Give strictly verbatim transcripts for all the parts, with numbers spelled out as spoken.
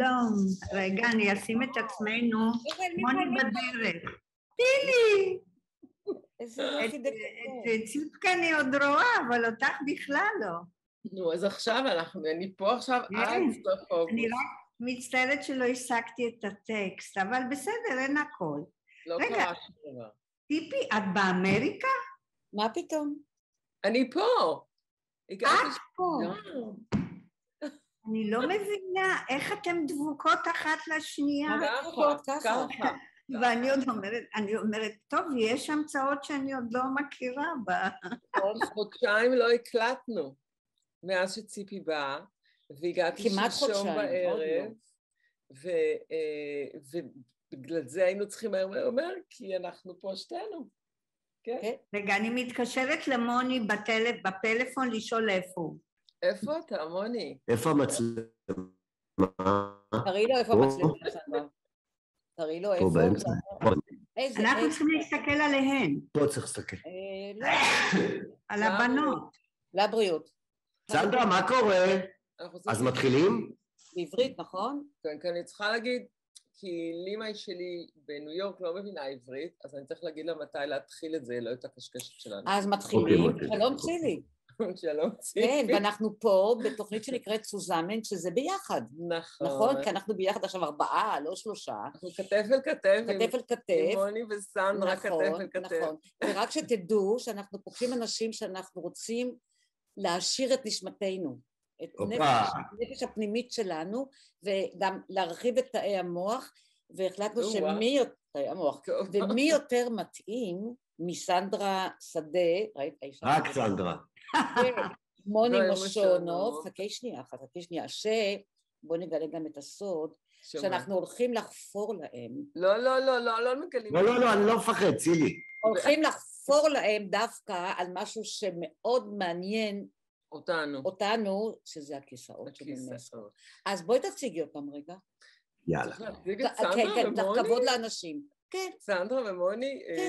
שלום. רגע, אני אשים את עצמנו. מוני בדרך. טילי! איזה יופי דקות. את ציפקה אני עוד רואה, אבל אותך בכלל לא. נו, אז עכשיו אנחנו, אני פה עכשיו עד סוף אוגוסט. אני רק מצטערת שלא השגתי את הטקסט, אבל בסדר, אין הכל. לא קרה שום דבר. טיפי, את באמריקה? מה פתאום? אני פה. את פה. אני לא מבינה איך אתם דבוקות אחת לשנייה. ככה, ככה. ואני עוד אומרת, אני אומרת, טוב, יש המצאות שאני עוד לא מכירה בה. חודשיים לא הקלטנו, מאז שציפי באה, והגעתי שלשום בערב, ובגלל זה היינו צריכים מהר מהר, כי אנחנו פה שתינו. רגע, אני מתקשרת למוני בפלאפון לשאול איפה הוא. איפה אתה, מוני? איפה המצלמה? תראי לו איפה המצלמה, סנדרה. תראי לו איפה. פה באמצע. אנחנו צריכים להסתכל עליהן. פה צריך להסתכל. על הבנות. לבריאות. סנדרה, מה קורה? אז מתחילים? בעברית, נכון? כן, כן, אני צריכה להגיד, כי לימאי שלי בניו יורק לא מבינה עברית, אז אני צריך להגיד לה מתי להתחיל את זה, לא את הקשקשת שלנו. אז מתחילים. שלום צילי. שלום ציפי. כן, ואנחנו פה בתוכנית שנקראת תזוזמן, שזה ביחד. נכון. נכון, כי אנחנו ביחד עכשיו ארבעה, לא שלושה. אנחנו כתף אל כתף. כתף אל כתף. עם מוני וסנדרה, כתף אל כתף. נכון, ורק שתדעו שאנחנו פוגשים אנשים שאנחנו רוצים להעשיר את נשמתנו, את נפש הפנימית שלנו, וגם להרחיב את תאי המוח, והחלטנו שמי יותר, המוח, ומי יותר מתאים מסנדרה שדה, רק סנדרה. מוני מושונוב, חכי שנייה, חכי שנייה, שבוא נגלה גם את הסוד, שאנחנו הולכים לחפור להם. לא, לא, לא, לא, לא מגלים. לא, לא, לא, אני לא מפחד, צילי. הולכים לחפור להם דווקא על משהו שמאוד מעניין אותנו, אותנו, שזה הכיסאות של אונסקו. אז בואי תציגי אותם רגע. יאללה. תציג את סנדרה ומוני? כבוד לאנשים. כן. סנדרה ומוני. כן.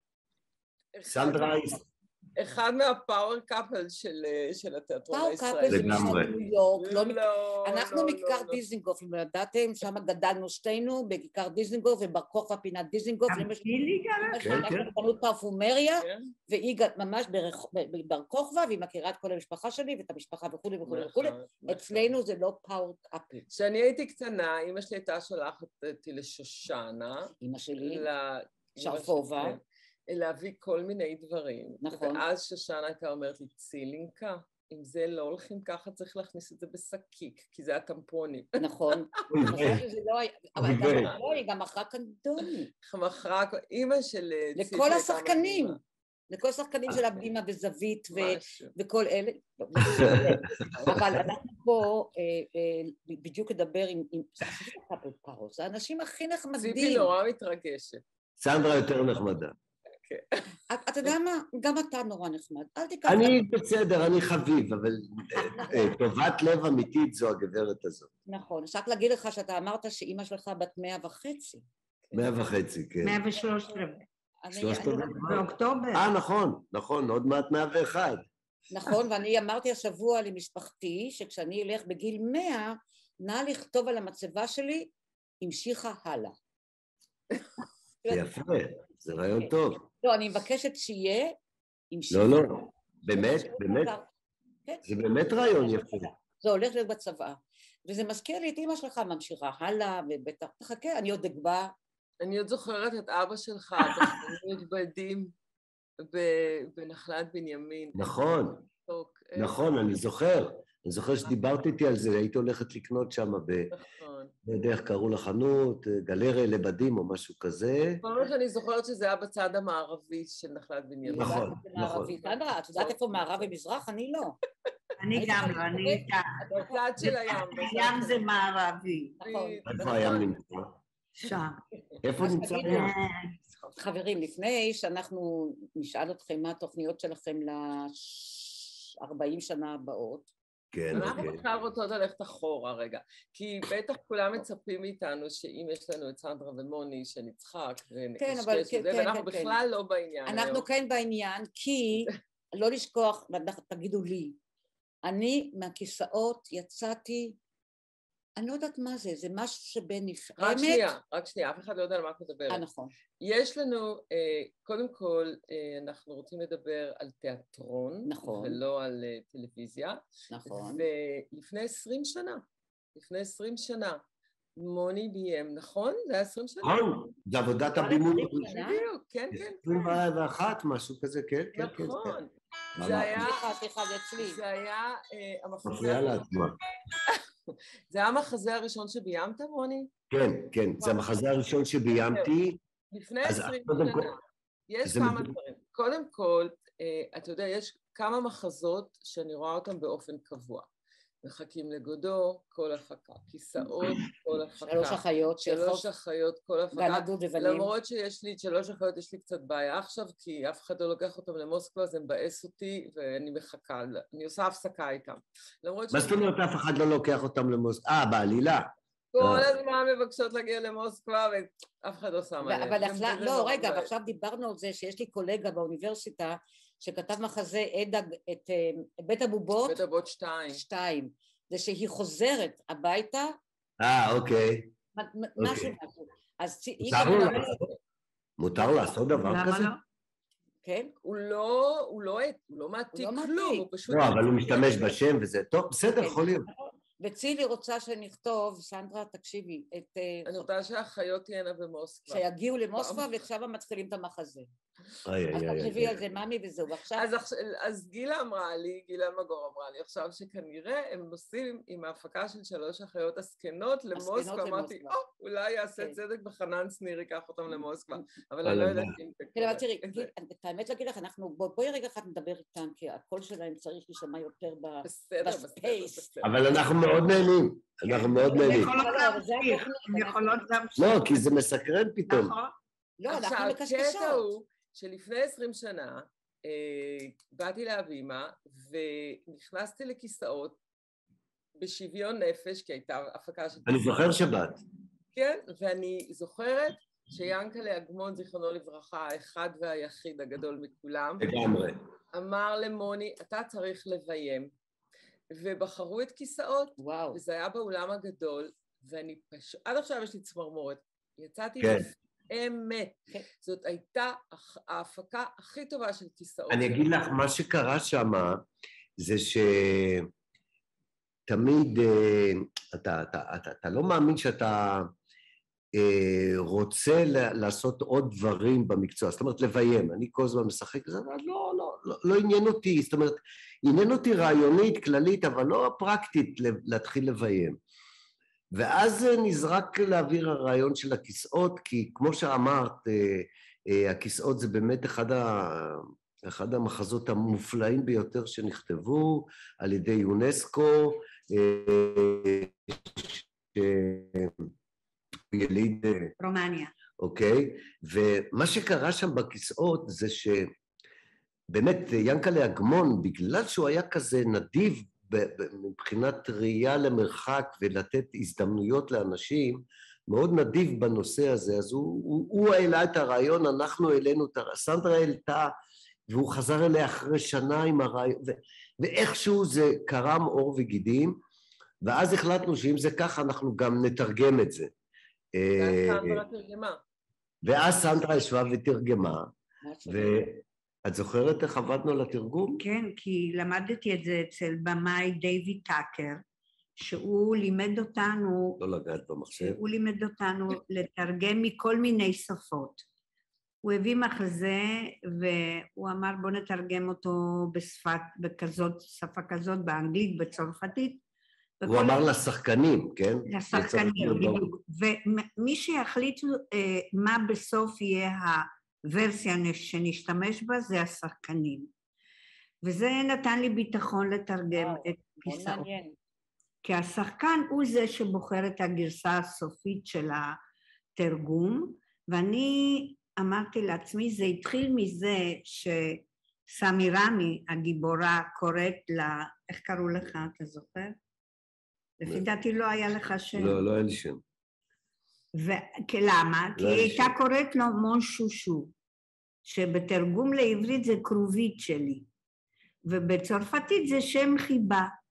סנדרה אחד מהפאוור קאפל של התיאטרון הישראלי. פאוור קאפל זה משהו ניו יורק. לא, אנחנו מכיכר דיזנגוף, אם לא ידעתם, שם גדלנו שתינו בכיכר דיזנגוף, ובר כוכבא פינת דיזנגוף. גם גילי גרה? כן, כן. חנות פרפומריה, והיא ממש בבר כוכבא, והיא מכירה את כל המשפחה שלי, ואת המשפחה וכולי וכולי וכולי. אצלנו זה לא פאוור קאפל. כשאני הייתי קטנה, אמא שלי הייתה שולחת אותי לשושנה. אמא שלי, שרפובה. להביא כל מיני דברים. נכון. ואז שושנה הייתה אומרת לי, צילינקה, אם זה לא הולכים ככה, צריך להכניס את זה בסקיק, כי זה הטמפונים. נכון. אבל היא גם מכרה קנדוני. מכרה, אימא של... לכל השחקנים. לכל השחקנים של הבימה וזווית וכל אלה. אבל אנחנו פה בדיוק לדבר עם... זה האנשים הכי נחמדים. ציפי נורא מתרגשת. סנדרה יותר נחמדה. אתה יודע מה? גם אתה נורא נחמד. אני בסדר, אני חביב, אבל טובת לב אמיתית זו הגברת הזאת. נכון, רק להגיד לך שאתה אמרת שאימא שלך בת מאה וחצי. מאה וחצי, כן. מאה ושלושת רבעי. שלושת רבעי. באוקטובר. אה, נכון, נכון, עוד מעט מאה ואחת. נכון, ואני אמרתי השבוע למשפחתי, שכשאני אלך בגיל מאה, נא לכתוב על המצבה שלי, המשיכה הלאה. יפה, זה רעיון טוב. לא, אני מבקשת שיהיה המשיכה. לא, לא, באמת, באמת, זה באמת רעיון יפה. זה הולך להיות בצבא, וזה מזכיר לי את אמא שלך ממשיכה הלאה, ובטח תחכה, אני עוד אגבה. אני עוד זוכרת את אבא שלך, מתבדים בנחלת בנימין. נכון, נכון, אני זוכר. אני זוכר שדיברת איתי על זה, היית הולכת לקנות שם בדרך קראו לחנות, גלריה לבדים או משהו כזה. זאת אני זוכרת שזה היה בצד המערבי של נחלת בנימין. נכון, נכון. סנדרה, את יודעת איפה מערב ומזרח? אני לא. אני גם לא, אני איתה. בצד של הים. הים זה מערבי. נכון. איפה הים נמצא? שם. איפה נמצא הים? חברים, לפני שאנחנו נשאל אתכם מה התוכניות שלכם ל-ארבעים שנה הבאות, כן, אנחנו בכלל רוצות ללכת אחורה רגע, כי בטח כולם מצפים מאיתנו שאם יש לנו את סנדרה ומוני שנצחק ונקשקש וזה, ואנחנו בכלל לא בעניין. אנחנו כן בעניין, כי לא לשכוח, תגידו לי, אני מהכיסאות יצאתי אני לא יודעת מה זה, זה משהו שבין נפעמת... רק שנייה, רק שנייה, אף אחד לא יודע על מה את מדברת. אה, נכון. יש לנו, קודם כל, אנחנו רוצים לדבר על תיאטרון, נכון. ולא על טלוויזיה. נכון. ולפני עשרים שנה, לפני עשרים שנה, מוני ביים, נכון? זה היה עשרים שנה? נכון, זה עבודת הבימוי. בדיוק, כן, כן. עשרים ואחת, משהו כזה, כן, כן, כן. נכון. זה היה... סליחה, סליחה, זה אצלי. זה היה המחזה... מפריעה לעצמה. זה היה המחזה הראשון שביימת, מוני? כן, כן, זה המחזה הראשון שביימתי. לפני עשרים שנה. יש כמה דברים. קודם כל, אתה יודע, יש כמה מחזות שאני רואה אותם באופן קבוע. מחכים לגודו, כל הפקה. כיסאות, כל הפקה. שלוש אחיות. שלוש אחיות, כל הפקה. גנדות ובנים. למרות שיש לי את שלוש אחיות, יש לי קצת בעיה עכשיו, כי אף אחד לא לוקח אותם למוסקבה, אז הם מבאס אותי, ואני מחכה. אני עושה הפסקה איתם. מה זאת אומרת אף אחד לא לוקח אותם למוסקבה? אה, בעלילה. כל הזמן מבקשות להגיע למוסקבה, ואף אחד לא שם עליהם. אבל לא, רגע, ועכשיו דיברנו על זה שיש לי קולגה באוניברסיטה, שכתב מחזה את בית הבובות. בית הבובות שתיים. שתיים. זה שהיא חוזרת הביתה. אה, אוקיי. משהו משהו. מותר לעשות דבר כזה? למה לא? כן. הוא לא, הוא לא, הוא לא מעתיק כלום, הוא פשוט... לא, אבל הוא משתמש בשם וזה, טוב, בסדר, יכול להיות. וצילי רוצה שנכתוב, סנדרה, תקשיבי, את... אני רוצה שהחיות תהיינה במוסקבה. שיגיעו למוסקבה, ועכשיו הם מתחילים את המחזה. איי, איי, אז איי. תחשבי על זה, ממי וזהו, ועכשיו... אז גילה אמרה לי, גילה מגור אמרה לי, עכשיו שכנראה הם נוסעים עם ההפקה של שלוש החיות הסקנות למוסקבה. אמרתי, או, אולי יעשה צדק בחנן שניר, ייקח אותם למוסקבה. אבל אני לא יודעת אם זה קורה. תראי, את האמת להגיד לך, אנחנו, בואי רגע אחד נדבר איתם, כי הקול שלהם צריך להישמע יותר בספייס. אבל אנחנו מאוד נהנים, אנחנו מאוד נהנים. יכולות להמשיך. לא, כי זה מסקרן פתאום. לא, אנחנו מקשקשות. עכשיו, הקטע הוא שלפני עשרים שנה באתי להבימה ונכנסתי לכיסאות בשוויון נפש, כי הייתה הפקה של... אני זוכר שבאת. כן, ואני זוכרת שיאנקלה אגמון, זיכרונו לברכה, האחד והיחיד הגדול מכולם, לגמרי. אמר למוני, אתה צריך לביים. ובחרו את כיסאות, וואו. וזה היה באולם הגדול, ואני פשוט, עד עכשיו יש לי צמרמורת, יצאתי כן. באמת, כן. זאת הייתה ההפקה הכי טובה של כיסאות. אני אגיד לך, מה שקרה שם, זה שתמיד, אתה, אתה, אתה, אתה לא מאמין שאתה רוצה לעשות עוד דברים במקצוע, זאת אומרת, לביים, אני כל הזמן משחק, זה לא, לא, לא, לא עניין אותי, זאת אומרת, עניין אותי רעיונית, כללית, אבל לא פרקטית להתחיל לביים. ואז נזרק להעביר הרעיון של הכיסאות, כי כמו שאמרת, הכיסאות זה באמת אחד, ה... אחד המחזות המופלאים ביותר שנכתבו על ידי יונסקו, יליד... רומניה. אוקיי? ומה שקרה שם בכיסאות זה שבאמת ינקלה אגמון, בגלל שהוא היה כזה נדיב מבחינת ראייה למרחק ולתת הזדמנויות לאנשים, מאוד נדיב בנושא הזה, אז הוא, הוא, הוא העלה את הרעיון, אנחנו העלינו את הרעיון, סנדרה העלתה, והוא חזר אליה אחרי שנה עם הרעיון, ו, ואיכשהו זה קרם עור וגידים, ואז החלטנו שאם זה ככה, אנחנו גם נתרגם את זה. ואז סנדרה תרגמה. ואז סנדרה ישבה ותרגמה, ואת זוכרת איך עבדנו לתרגום? כן, כי למדתי את זה אצל במאי דיוויד טאקר, שהוא לימד אותנו... לא לגעת במחשב. הוא לימד אותנו לתרגם מכל מיני שפות. הוא הביא מחזה, והוא אמר בוא נתרגם אותו בשפת, בכזאת, שפה כזאת, באנגלית, בצרפתית, הוא אמר לשחקנים, כן? לשחקנים, בדיוק. ומי שיחליט מה בסוף יהיה הוורסיה שנשתמש בה, זה השחקנים. וזה נתן לי ביטחון לתרגם את כיסאות. כי השחקן הוא זה שבוחר את הגרסה הסופית של התרגום, ואני אמרתי לעצמי, זה התחיל מזה שסמי רמי, הגיבורה, קוראת לה, איך קראו לך, אתה זוכר? לפי דעתי לא היה לך שם. לא, לא היה לי שם. ולמה? כי היא הייתה קוראת לו מון שושו, שבתרגום לעברית זה קרובית שלי, ובצרפתית זה שם חיבה.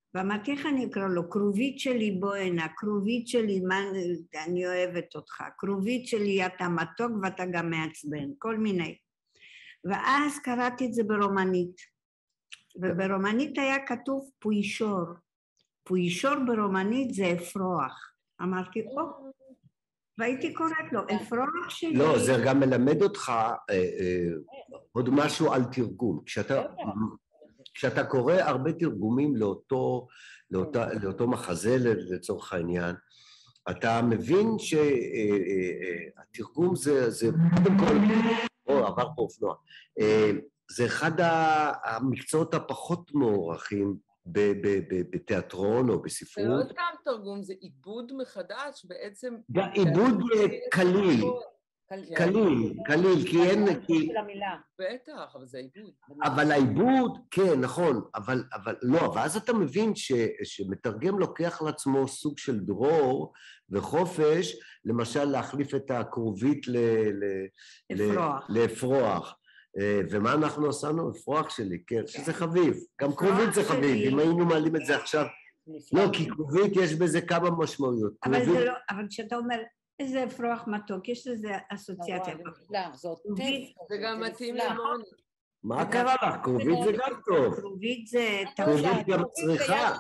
ואמרתי איך אני אקרא לו, קרובית שלי בוא הנה, קרובית שלי, מה, אני אוהבת אותך, קרובית שלי אתה מתוק ואתה גם מעצבן, כל מיני. ואז קראתי את זה ברומנית, וברומנית היה כתוב פוישור, פוישור ברומנית זה אפרוח, אמרתי, או, והייתי קוראת לו, אפרוח שלי. לא, זה גם מלמד אותך עוד משהו על תרגום, כשאתה... כשאתה קורא הרבה תרגומים לאותו, לאותה, לאותו מחזה לצורך העניין, אתה מבין שהתרגום זה, זה קודם כל, או עבר פה אופנוע, זה אחד המקצועות הפחות מוערכים בתיאטרון או בספרות. זה לא סתם תרגום, זה עיבוד מחדש בעצם. זה עיבוד קליל. קליל, קליל, כי אין... בטח, אבל זה עיבוד. אבל העיבוד, כן, נכון, אבל, אבל לא, ואז אתה מבין ש, שמתרגם לוקח לעצמו סוג של דרור וחופש, למשל להחליף את הקרובית ל, ל, לפרוח. לפרוח. ומה אנחנו עשינו? לפרוח שלי, כן, שזה חביב. גם קרובית זה חביב, אם היינו מעלים את זה עכשיו. לא, כי קרובית יש בזה כמה משמעויות. אבל זה לא, אבל כשאתה אומר... איזה אפרוח מתוק, יש לזה אסוציאציה. זה גם מתאים למוני. מה קרה לך? קרובית זה גם טוב. קרובית זה... קרובית גם צריכה.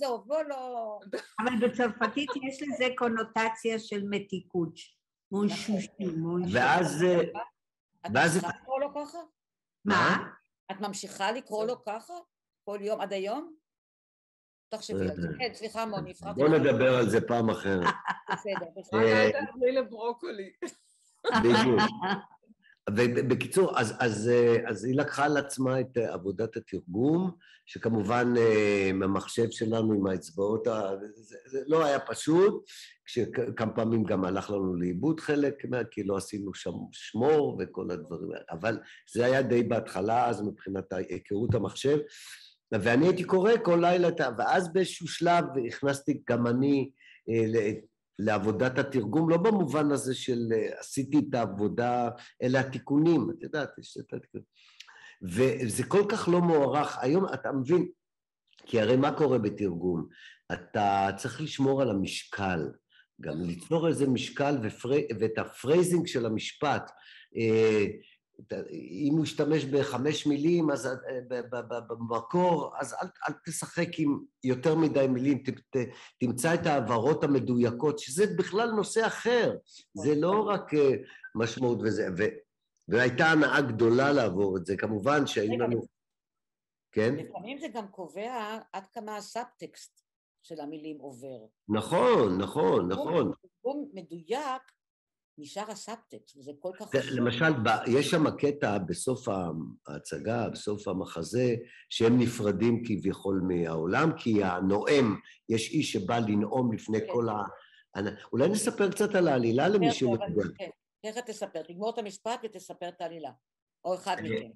אבל בצרפתית יש לזה קונוטציה של מתיקות. ואז... את ממשיכה לקרוא לו ככה? מה? את ממשיכה לקרוא לו ככה? כל יום עד היום? תחשבי על זה. כן, סליחה מוני, הפרעתי. בוא נדבר על זה פעם אחרת. בסדר, בסדר. אל תעברי לברוקולי. בדיוק. ובקיצור, אז היא לקחה על עצמה את עבודת התרגום, שכמובן מהמחשב שלנו עם האצבעות, זה לא היה פשוט, כשכמה פעמים גם הלך לנו לאיבוד חלק, כי לא עשינו שם שמור וכל הדברים האלה, אבל זה היה די בהתחלה, אז מבחינת היכרות המחשב, ואני הייתי קורא כל לילה, ואז באיזשהו שלב הכנסתי גם אני לעבודת התרגום, לא במובן הזה של עשיתי את העבודה, אלא התיקונים, את יודעת, יש את התיקונים. וזה כל כך לא מוערך, היום אתה מבין, כי הרי מה קורה בתרגום? אתה צריך לשמור על המשקל, גם ליצור איזה משקל ואת הפרייזינג של המשפט, אם הוא ישתמש בחמש מילים, אז במקור, אז אל, אל תשחק עם יותר מדי מילים, ת, ת, תמצא את העברות המדויקות, שזה בכלל נושא אחר, זה לא רק משמעות וזה, ו, והייתה הנאה גדולה לעבור את זה, כמובן שהיינו לנו... כן? לפעמים זה גם קובע עד כמה הסאבטקסט של המילים עובר. נכון, נכון, נכון. תרגום מדויק, נשאר הסאבטקסט, וזה כל כך חשוב. למשל, יש שם קטע בסוף ההצגה, בסוף המחזה, שהם נפרדים כביכול מהעולם, כי הנואם, יש איש שבא לנאום לפני כל ה... אולי נספר קצת על העלילה למי שמתגע. כן, ככה תספר, תגמור את המשפט ותספר את העלילה, או אחד מכם.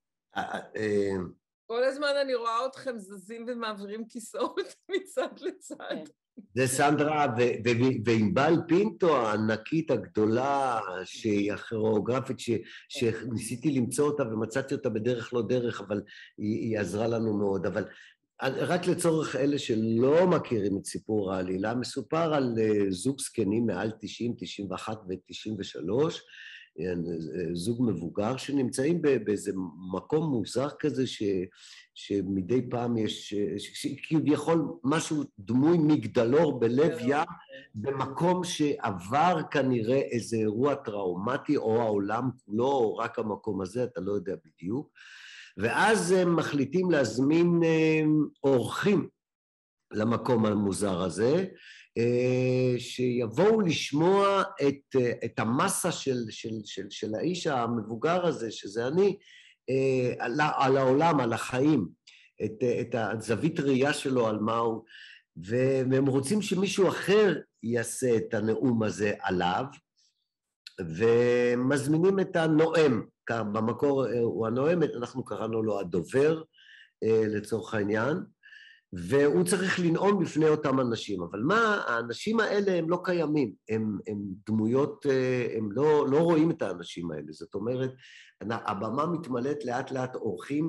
כל הזמן אני רואה אתכם זזים ומעבירים כיסאות מצד לצד. זה סנדרה וענבל פינטו הענקית הגדולה שהיא הכוריאוגרפית שניסיתי למצוא אותה ומצאתי אותה בדרך לא דרך, אבל היא עזרה לנו מאוד. אבל רק לצורך אלה שלא מכירים את סיפור העלילה, מסופר על זוג זקנים מעל תשעים, תשעים ואחת ו-תשעים ושלוש, זוג מבוגר שנמצאים באיזה מקום מוזר כזה ש, שמדי פעם יש, כביכול משהו דמוי מגדלור בלב ים, במקום שעבר כנראה איזה אירוע טראומטי, או העולם כולו, או רק המקום הזה, אתה לא יודע בדיוק, ואז הם מחליטים להזמין אורחים למקום המוזר הזה, שיבואו לשמוע את, את המסה של, של, של, של האיש המבוגר הזה, שזה אני, על, על העולם, על החיים, את, את הזווית ראייה שלו על מה הוא, והם רוצים שמישהו אחר יעשה את הנאום הזה עליו, ומזמינים את הנואם, במקור הוא הנואם, אנחנו קראנו לו הדובר לצורך העניין, והוא צריך לנאום בפני אותם אנשים, אבל מה, האנשים האלה הם לא קיימים, הם, הם דמויות, הם לא, לא רואים את האנשים האלה, זאת אומרת, הבמה מתמלאת לאט לאט אורחים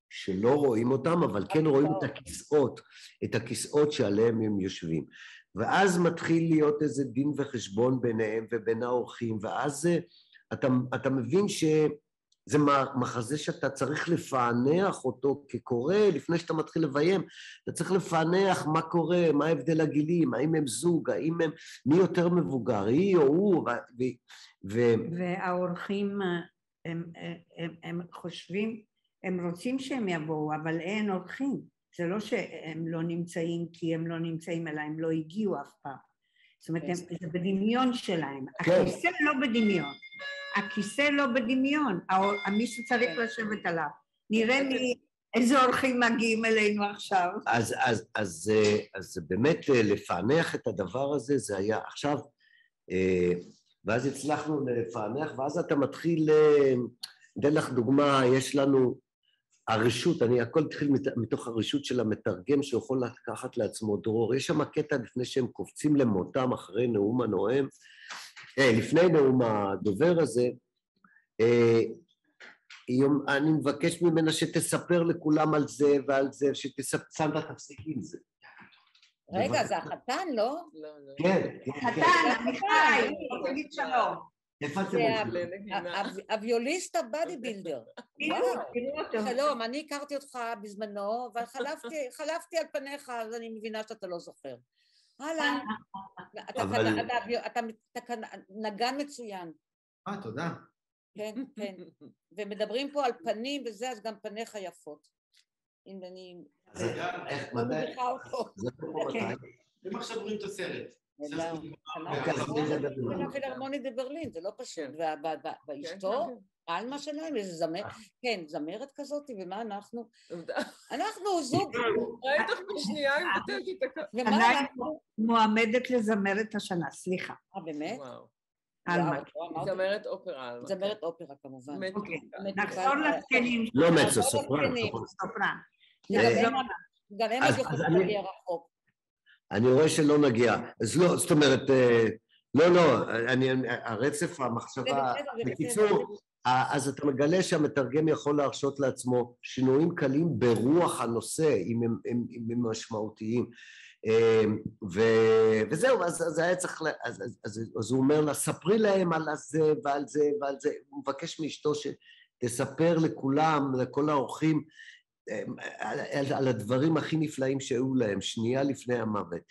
שלא רואים אותם, אבל כן רואים את הכיסאות, את הכיסאות שעליהם הם יושבים. ואז מתחיל להיות איזה דין וחשבון ביניהם ובין האורחים, ואז אתה, אתה מבין שזה מחזה שאתה צריך לפענח אותו כקורא, לפני שאתה מתחיל לביים, אתה צריך לפענח מה קורה, מה ההבדל הגילים, האם הם זוג, האם הם, מי יותר מבוגר, היא או הוא, ו... ו... והאורחים, הם, הם, הם חושבים, הם רוצים שהם יבואו, אבל אין אורחים. זה לא שהם לא נמצאים כי הם לא נמצאים, אלא הם לא הגיעו אף פעם. זאת אומרת, זה בדמיון שלהם. הכיסא לא בדמיון. הכיסא לא בדמיון. מי שצריך לשבת עליו. נראה לי איזה אורחים מגיעים אלינו עכשיו. אז, אז, אז, אז באמת לפענח את הדבר הזה, זה היה עכשיו, ואז הצלחנו לפענח, ואז אתה מתחיל, אתן לך דוגמה, יש לנו, הרשות, אני הכל התחיל מתוך הרשות של המתרגם שיכול לקחת לעצמו דרור. יש שם קטע לפני שהם קופצים למותם אחרי נאום הנואם, אה, לפני נאום הדובר הזה, אה, אני מבקש ממנה שתספר לכולם על זה ועל זה, שתספר, תפסיקי עם זה. רגע, זה החתן, לא? לא, לא. כן, כן. החתן, עמיחי, תגיד שלום. זה הוויוליסט הבאדי בילדר. שלום, אני הכרתי אותך בזמנו, וחלפתי על פניך, אז אני מבינה שאתה לא זוכר. הלאה, אתה נגן מצוין. אה, תודה. כן, כן. ומדברים פה על פנים וזה, אז גם פניך יפות. אם אני... איך, מתי? זה פה מתי? הם עכשיו רואים את הסרט. זה פילהרמונית בברלין, זה לא פשוט. ואשתו, על מה שלהם, איזה זמרת, כן, זמרת כזאת, ומה אנחנו? אנחנו זוג. ראית לך בשנייה אם כתבתי את הכל. אנחנו מועמדת לזמרת השנה, סליחה. אה, באמת? זמרת אופרה. זמרת אופרה, כמובן. נחזור לזקנים. לא מצו, סופרן. גם הם יכולים להגיע רחוק. אני רואה שלא נגיע. אז לא, זאת אומרת, לא, לא, הרצף, המחשבה, בקיצור, אז אתה מגלה שהמתרגם יכול להרשות לעצמו שינויים קלים ברוח הנושא, אם הם משמעותיים. וזהו, אז היה צריך, אז הוא אומר לה, ספרי להם על זה ועל זה ועל זה, הוא מבקש מאשתו שתספר לכולם, לכל האורחים, על, על הדברים הכי נפלאים שהיו להם, שנייה לפני המוות.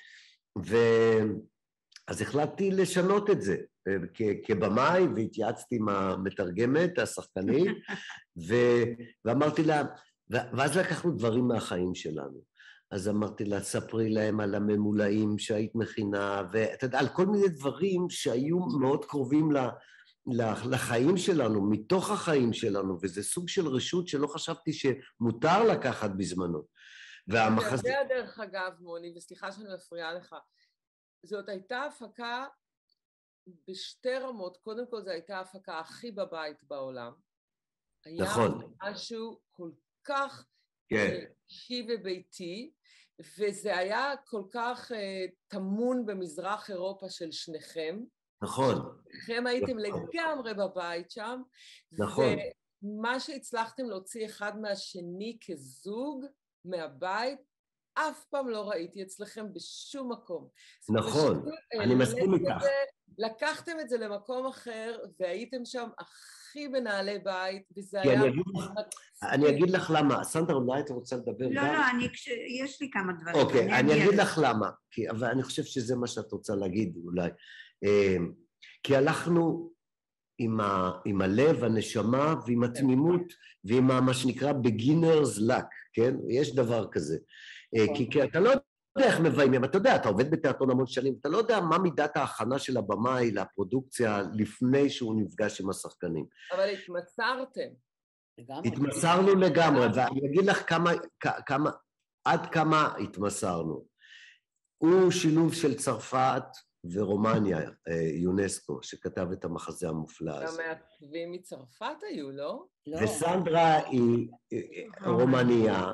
ואז החלטתי לשנות את זה, כבמאי, והתייעצתי עם המתרגמת, השחקנית, ו... ואמרתי לה, ואז לקחנו דברים מהחיים שלנו. אז אמרתי לה, ספרי להם על הממולאים שהיית מכינה, ואתה יודע, על כל מיני דברים שהיו מאוד קרובים ל... לחיים שלנו, מתוך החיים שלנו, וזה סוג של רשות שלא חשבתי שמותר לקחת בזמנו. והמחז... זה הדרך אגב, מוני, וסליחה שאני מפריעה לך, זאת הייתה הפקה בשתי רמות, קודם כל זו הייתה ההפקה הכי בבית בעולם. נכון. היה משהו כל כך כן. אישי וביתי, וזה היה כל כך uh, תמון במזרח אירופה של שניכם, נכון. לכם הייתם לגמרי בבית שם, נכון. ומה שהצלחתם להוציא אחד מהשני כזוג מהבית, אף פעם לא ראיתי אצלכם בשום מקום. נכון, אני מסכים איתך. לקחתם את זה למקום אחר, והייתם שם הכי מנהלי בית, וזה היה... אני אגיד לך למה, סנדרה, אולי את רוצה לדבר גם? לא, לא, יש לי כמה דברים. אוקיי, אני אגיד לך למה, אבל אני חושב שזה מה שאת רוצה להגיד אולי. כי הלכנו עם, ה, עם הלב, הנשמה, ועם התמימות, ועם מה שנקרא beginner's luck, כן? יש דבר כזה. כי, כי אתה לא יודע איך מביימים, אתה יודע, אתה עובד בתיאטרון המון שנים, אתה לא יודע מה מידת ההכנה של הבמאי לפרודוקציה לפני שהוא נפגש עם השחקנים. אבל התמסרתם. התמסרנו לגמרי, ואני אגיד לך כמה, כמה, עד כמה התמסרנו. הוא שילוב של צרפת, ורומניה, יונסקו, שכתב את המחזה המופלא הזה. גם מעצבים מצרפת היו, לא? וסנדרה היא רומניה,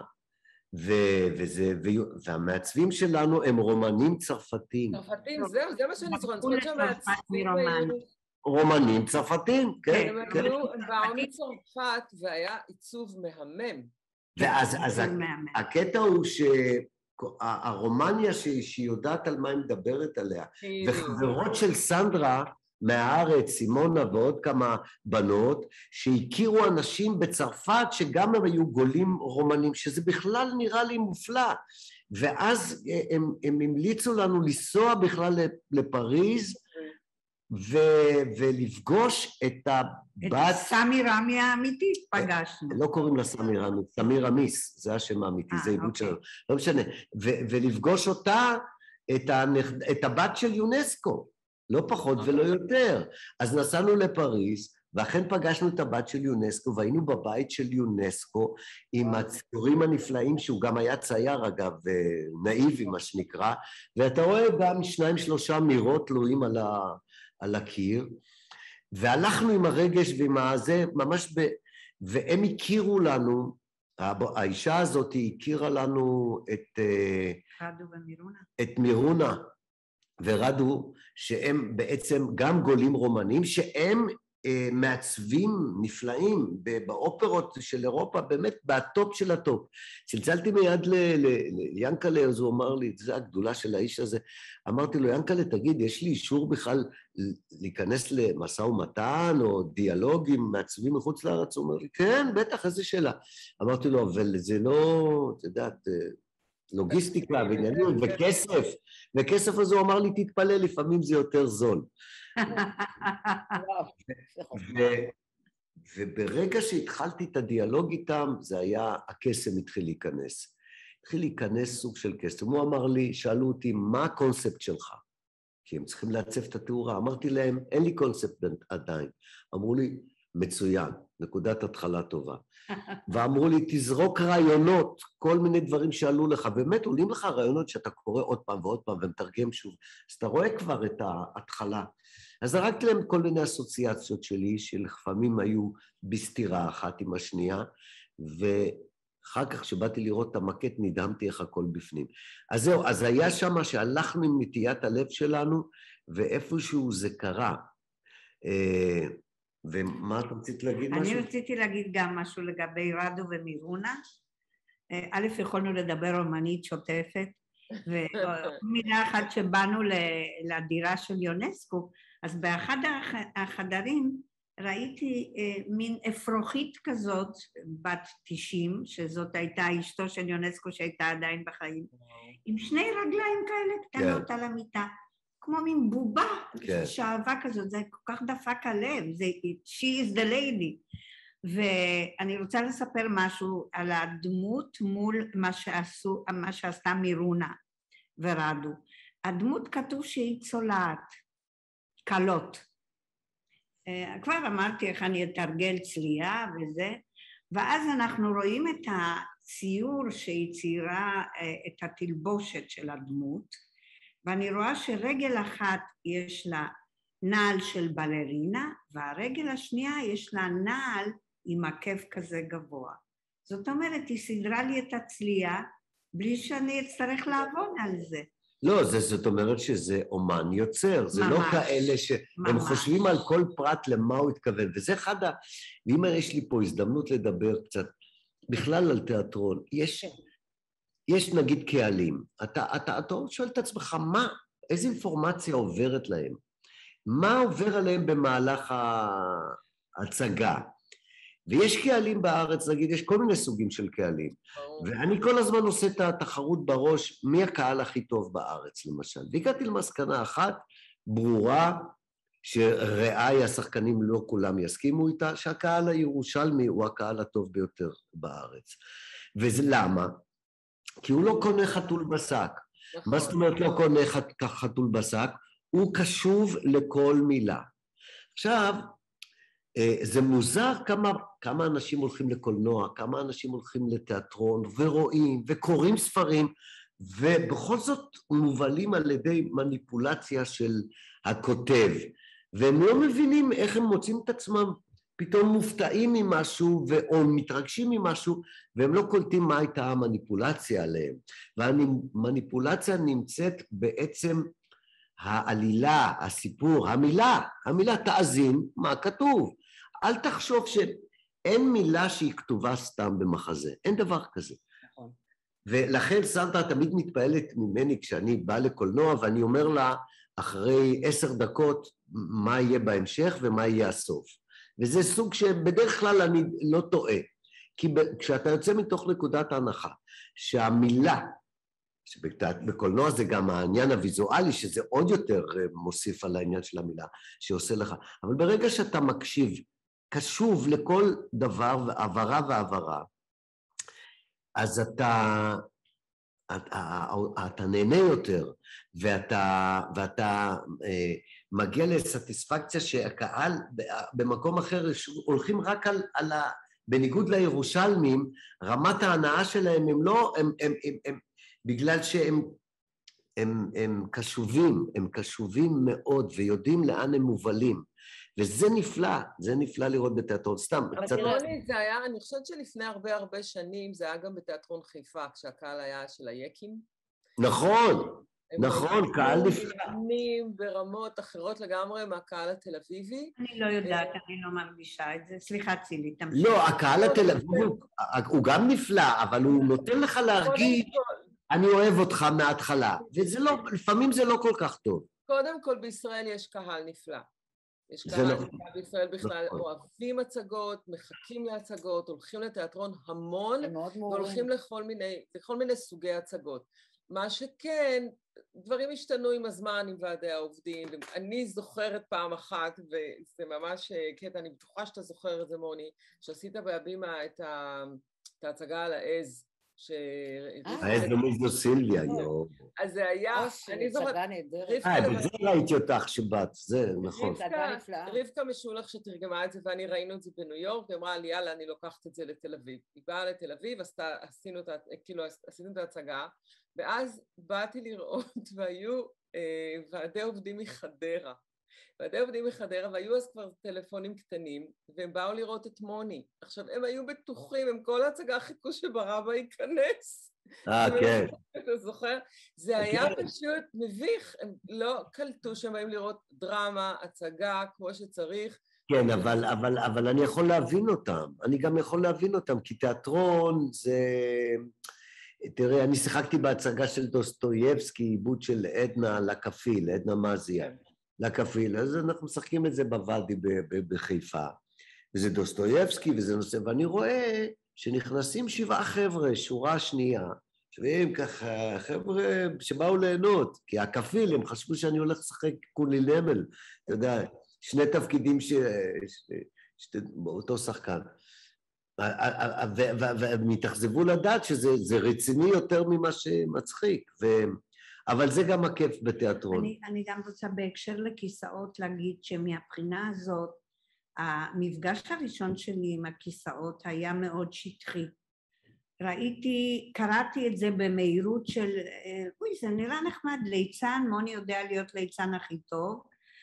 והמעצבים שלנו הם רומנים צרפתים. צרפתים, זהו, זה מה שאני זוכרת, זאת שהמעצבים היו... רומנים צרפתים, כן. הם באו מצרפת והיה עיצוב מהמם. ואז אז הקטע הוא שהרומניה שהיא יודעת על מה היא מדברת עליה, וחברות של סנדרה מהארץ, סימונה ועוד כמה בנות, שהכירו אנשים בצרפת שגם הם היו גולים רומנים, שזה בכלל נראה לי מופלא. ואז הם, הם המליצו לנו לנסוע בכלל לפריז, ו, ולפגוש את הבת... את סמי רמי האמיתית פגשנו. לא קוראים לה סמי רמי, סמי רמיס, זה השם האמיתי, זה עיבוד שלנו, לא משנה. ו, ולפגוש אותה, את, הנכד, את הבת של יונסקו. לא פחות ולא יותר. אז נסענו לפריז, ואכן פגשנו את הבת של יונסקו, והיינו בבית של יונסקו, עם הציורים הנפלאים, שהוא גם היה צייר, אגב, נאיבי, מה שנקרא, ואתה רואה גם שניים שלושה מירות תלויים על, ה, על הקיר, והלכנו עם הרגש ועם הזה, ממש ב... והם הכירו לנו, האישה הזאת הכירה לנו את... רדו ומירונה. את מירונה. ורדו, שהם בעצם גם גולים רומנים, שהם אה, מעצבים נפלאים באופרות של אירופה, באמת בטופ של הטופ. צלצלתי מיד ליאנקלה, אז הוא אמר לי, זה הגדולה של האיש הזה. אמרתי לו, יאנקלה, תגיד, יש לי אישור בכלל להיכנס למשא ומתן, או דיאלוג עם מעצבים מחוץ לארץ? הוא אומר לי, כן, בטח, איזה שאלה. אמרתי לו, אבל זה לא, את יודעת, לוגיסטיקה ועניינים וכסף, וכסף הזה הוא אמר לי, תתפלא, לפעמים זה יותר זול. וברגע שהתחלתי את הדיאלוג איתם, זה היה, הקסם התחיל להיכנס. התחיל להיכנס סוג של קסם. הוא אמר לי, שאלו אותי, מה הקונספט שלך? כי הם צריכים לעצב את התאורה. אמרתי להם, אין לי קונספט עדיין. אמרו לי, מצוין, נקודת התחלה טובה. ואמרו לי, תזרוק רעיונות, כל מיני דברים שעלו לך, באמת עולים לך רעיונות שאתה קורא עוד פעם ועוד פעם ומתרגם שוב, אז אתה רואה כבר את ההתחלה. אז זרקתי להם כל מיני אסוציאציות שלי, שלפעמים היו בסתירה אחת עם השנייה, ואחר כך שבאתי לראות את המקט, נדהמתי איך הכל בפנים. אז זהו, אז היה שמה שהלכנו עם נטיית הלב שלנו, ואיפשהו זה קרה. ומה את רצית להגיד משהו? אני רציתי להגיד גם משהו לגבי רדו ומירונה. א', יכולנו לדבר אומנית שוטפת, ומילה אחת שבאנו לדירה של יונסקו, אז באחד החדרים ראיתי מין אפרוחית כזאת, בת תשעים, שזאת הייתה אשתו של יונסקו שהייתה עדיין בחיים, עם שני רגליים כאלה קטנות על המיטה. כמו מין בובה, שאהבה כזאת, זה כל כך דפק הלב, זה she is the lady. ואני רוצה לספר משהו על הדמות מול מה שעשו, מה שעשתה מירונה ורדו. הדמות כתוב שהיא צולעת, קלות. כבר אמרתי איך אני אתרגל צלייה וזה, ואז אנחנו רואים את הציור שהיא ציירה, את התלבושת של הדמות, ואני רואה שרגל אחת יש לה נעל של בלרינה, והרגל השנייה יש לה נעל עם עקב כזה גבוה. זאת אומרת, היא סדרה לי את הצלייה, בלי שאני אצטרך לעבוד על זה. לא, זה, זאת אומרת שזה אומן יוצר, זה ממש, לא כאלה שהם ממש. חושבים על כל פרט למה הוא התכוון, וזה אחד ה... ואם יש לי פה הזדמנות לדבר קצת, בכלל על תיאטרון, יש... יש נגיד קהלים, אתה, אתה, אתה שואל את עצמך, מה, איזו אינפורמציה עוברת להם? מה עובר עליהם במהלך ההצגה? ויש קהלים בארץ, נגיד, יש כל מיני סוגים של קהלים, ואני כל הזמן עושה את התחרות בראש, מי הקהל הכי טוב בארץ, למשל. והגעתי למסקנה אחת, ברורה, שראי השחקנים לא כולם יסכימו איתה, שהקהל הירושלמי הוא הקהל הטוב ביותר בארץ. וזה למה? כי הוא לא קונה חתול בשק. מה זאת אומרת לא קונה חתול בשק? הוא קשוב לכל מילה. עכשיו, זה מוזר כמה, כמה אנשים הולכים לקולנוע, כמה אנשים הולכים לתיאטרון ורואים וקוראים ספרים, ובכל זאת מובלים על ידי מניפולציה של הכותב, והם לא מבינים איך הם מוצאים את עצמם פתאום מופתעים ממשהו או מתרגשים ממשהו, והם לא קולטים מה הייתה המניפולציה עליהם. והמניפולציה נמצאת בעצם העלילה, הסיפור, המילה, המילה תאזין מה כתוב. אל תחשוב אין מילה שהיא כתובה סתם במחזה, אין דבר כזה. נכון. ולכן סנדרה תמיד מתפעלת ממני כשאני בא לקולנוע, ואני אומר לה, אחרי עשר דקות, מה יהיה בהמשך ומה יהיה הסוף. וזה סוג שבדרך כלל אני לא טועה, כי כשאתה יוצא מתוך נקודת ההנחה, שהמילה, שבקולנוע זה גם העניין הוויזואלי, שזה עוד יותר מוסיף על העניין של המילה, שעושה לך, אבל ברגע שאתה מקשיב, קשוב לכל דבר ועברה ועברה, אז אתה, אתה, אתה נהנה יותר, ואתה, ואתה אה, מגיע לסטיספקציה שהקהל במקום אחר הולכים רק על, על ה... בניגוד לירושלמים, רמת ההנאה שלהם הם לא, הם, הם, הם, הם, בגלל שהם הם, הם קשובים, הם קשובים מאוד ויודעים לאן הם מובלים. וזה נפלא, זה נפלא לראות בתיאטרון סתם. אבל רוני, זה היה, אני חושבת שלפני הרבה הרבה שנים, זה היה גם בתיאטרון חיפה, כשהקהל היה של היקים. נכון, נכון, קהל נפלא. הם נהנים ברמות אחרות לגמרי מהקהל התל אביבי. אני לא יודעת, אני לא מרגישה את זה. סליחה, צילי, תמשיך. לא, הקהל התל אביבי הוא גם נפלא, אבל הוא נותן לך להרגיש, אני אוהב אותך מההתחלה, וזה לא, לפעמים זה לא כל כך טוב. קודם כל בישראל יש קהל נפלא. יש קהל נפלא בישראל בכלל, אוהבים הצגות, מחכים להצגות, הולכים לתיאטרון המון, והולכים לכל מיני, לכל מיני סוגי הצגות. מה שכן, דברים השתנו עם הזמן, עם ועדי העובדים. אני זוכרת פעם אחת, וזה ממש קטע, אני בטוחה שאתה זוכר את זה, מוני, שעשית בהבימה את ההצגה על העז, העז למיזו סילביה, יו. אז זה היה, אני זוכרת, אה, בזה ראיתי אותך שבאת, זה נכון. רבקה משולח שתרגמה את זה, ואני ראינו את זה בניו יורק, היא אמרה לי, יאללה, אני לוקחת את זה לתל אביב. היא באה לתל אביב, עשינו את ההצגה, ואז באתי לראות, והיו ועדי עובדים מחדרה. ועדי עובדים מחדרה, והיו אז כבר טלפונים קטנים, והם באו לראות את מוני. עכשיו, הם היו בטוחים, הם כל ההצגה חיכו שברבא ייכנס. אה, כן. אתה זוכר? זה היה פשוט מביך, הם לא קלטו שהם באים לראות דרמה, הצגה, כמו שצריך. כן, אבל, אבל, אבל אני יכול להבין אותם. אני גם יכול להבין אותם, כי תיאטרון זה... תראה, אני שיחקתי בהצגה של דוסטויבסקי, עיבוד של עדנה לקפיל, עדנה מזיה. לקפיל, אז אנחנו משחקים את זה בוואדי בחיפה, וזה דוסטויבסקי וזה נושא, ואני רואה שנכנסים שבעה חבר'ה, שורה שנייה, שווים ככה, חבר'ה שבאו ליהנות, כי הקפיל, הם חשבו שאני הולך לשחק קולי נמל, אתה יודע, שני תפקידים ש... באותו שחקן, והם התאכזבו לדעת שזה רציני יותר ממה שמצחיק, ו... אבל זה גם הכיף בתיאטרון. אני, אני גם רוצה בהקשר לכיסאות להגיד שמהבחינה הזאת, המפגש הראשון שלי עם הכיסאות היה מאוד שטחי. ראיתי, קראתי את זה במהירות של, אוי, זה נראה נחמד, ליצן, מוני יודע להיות ליצן הכי טוב,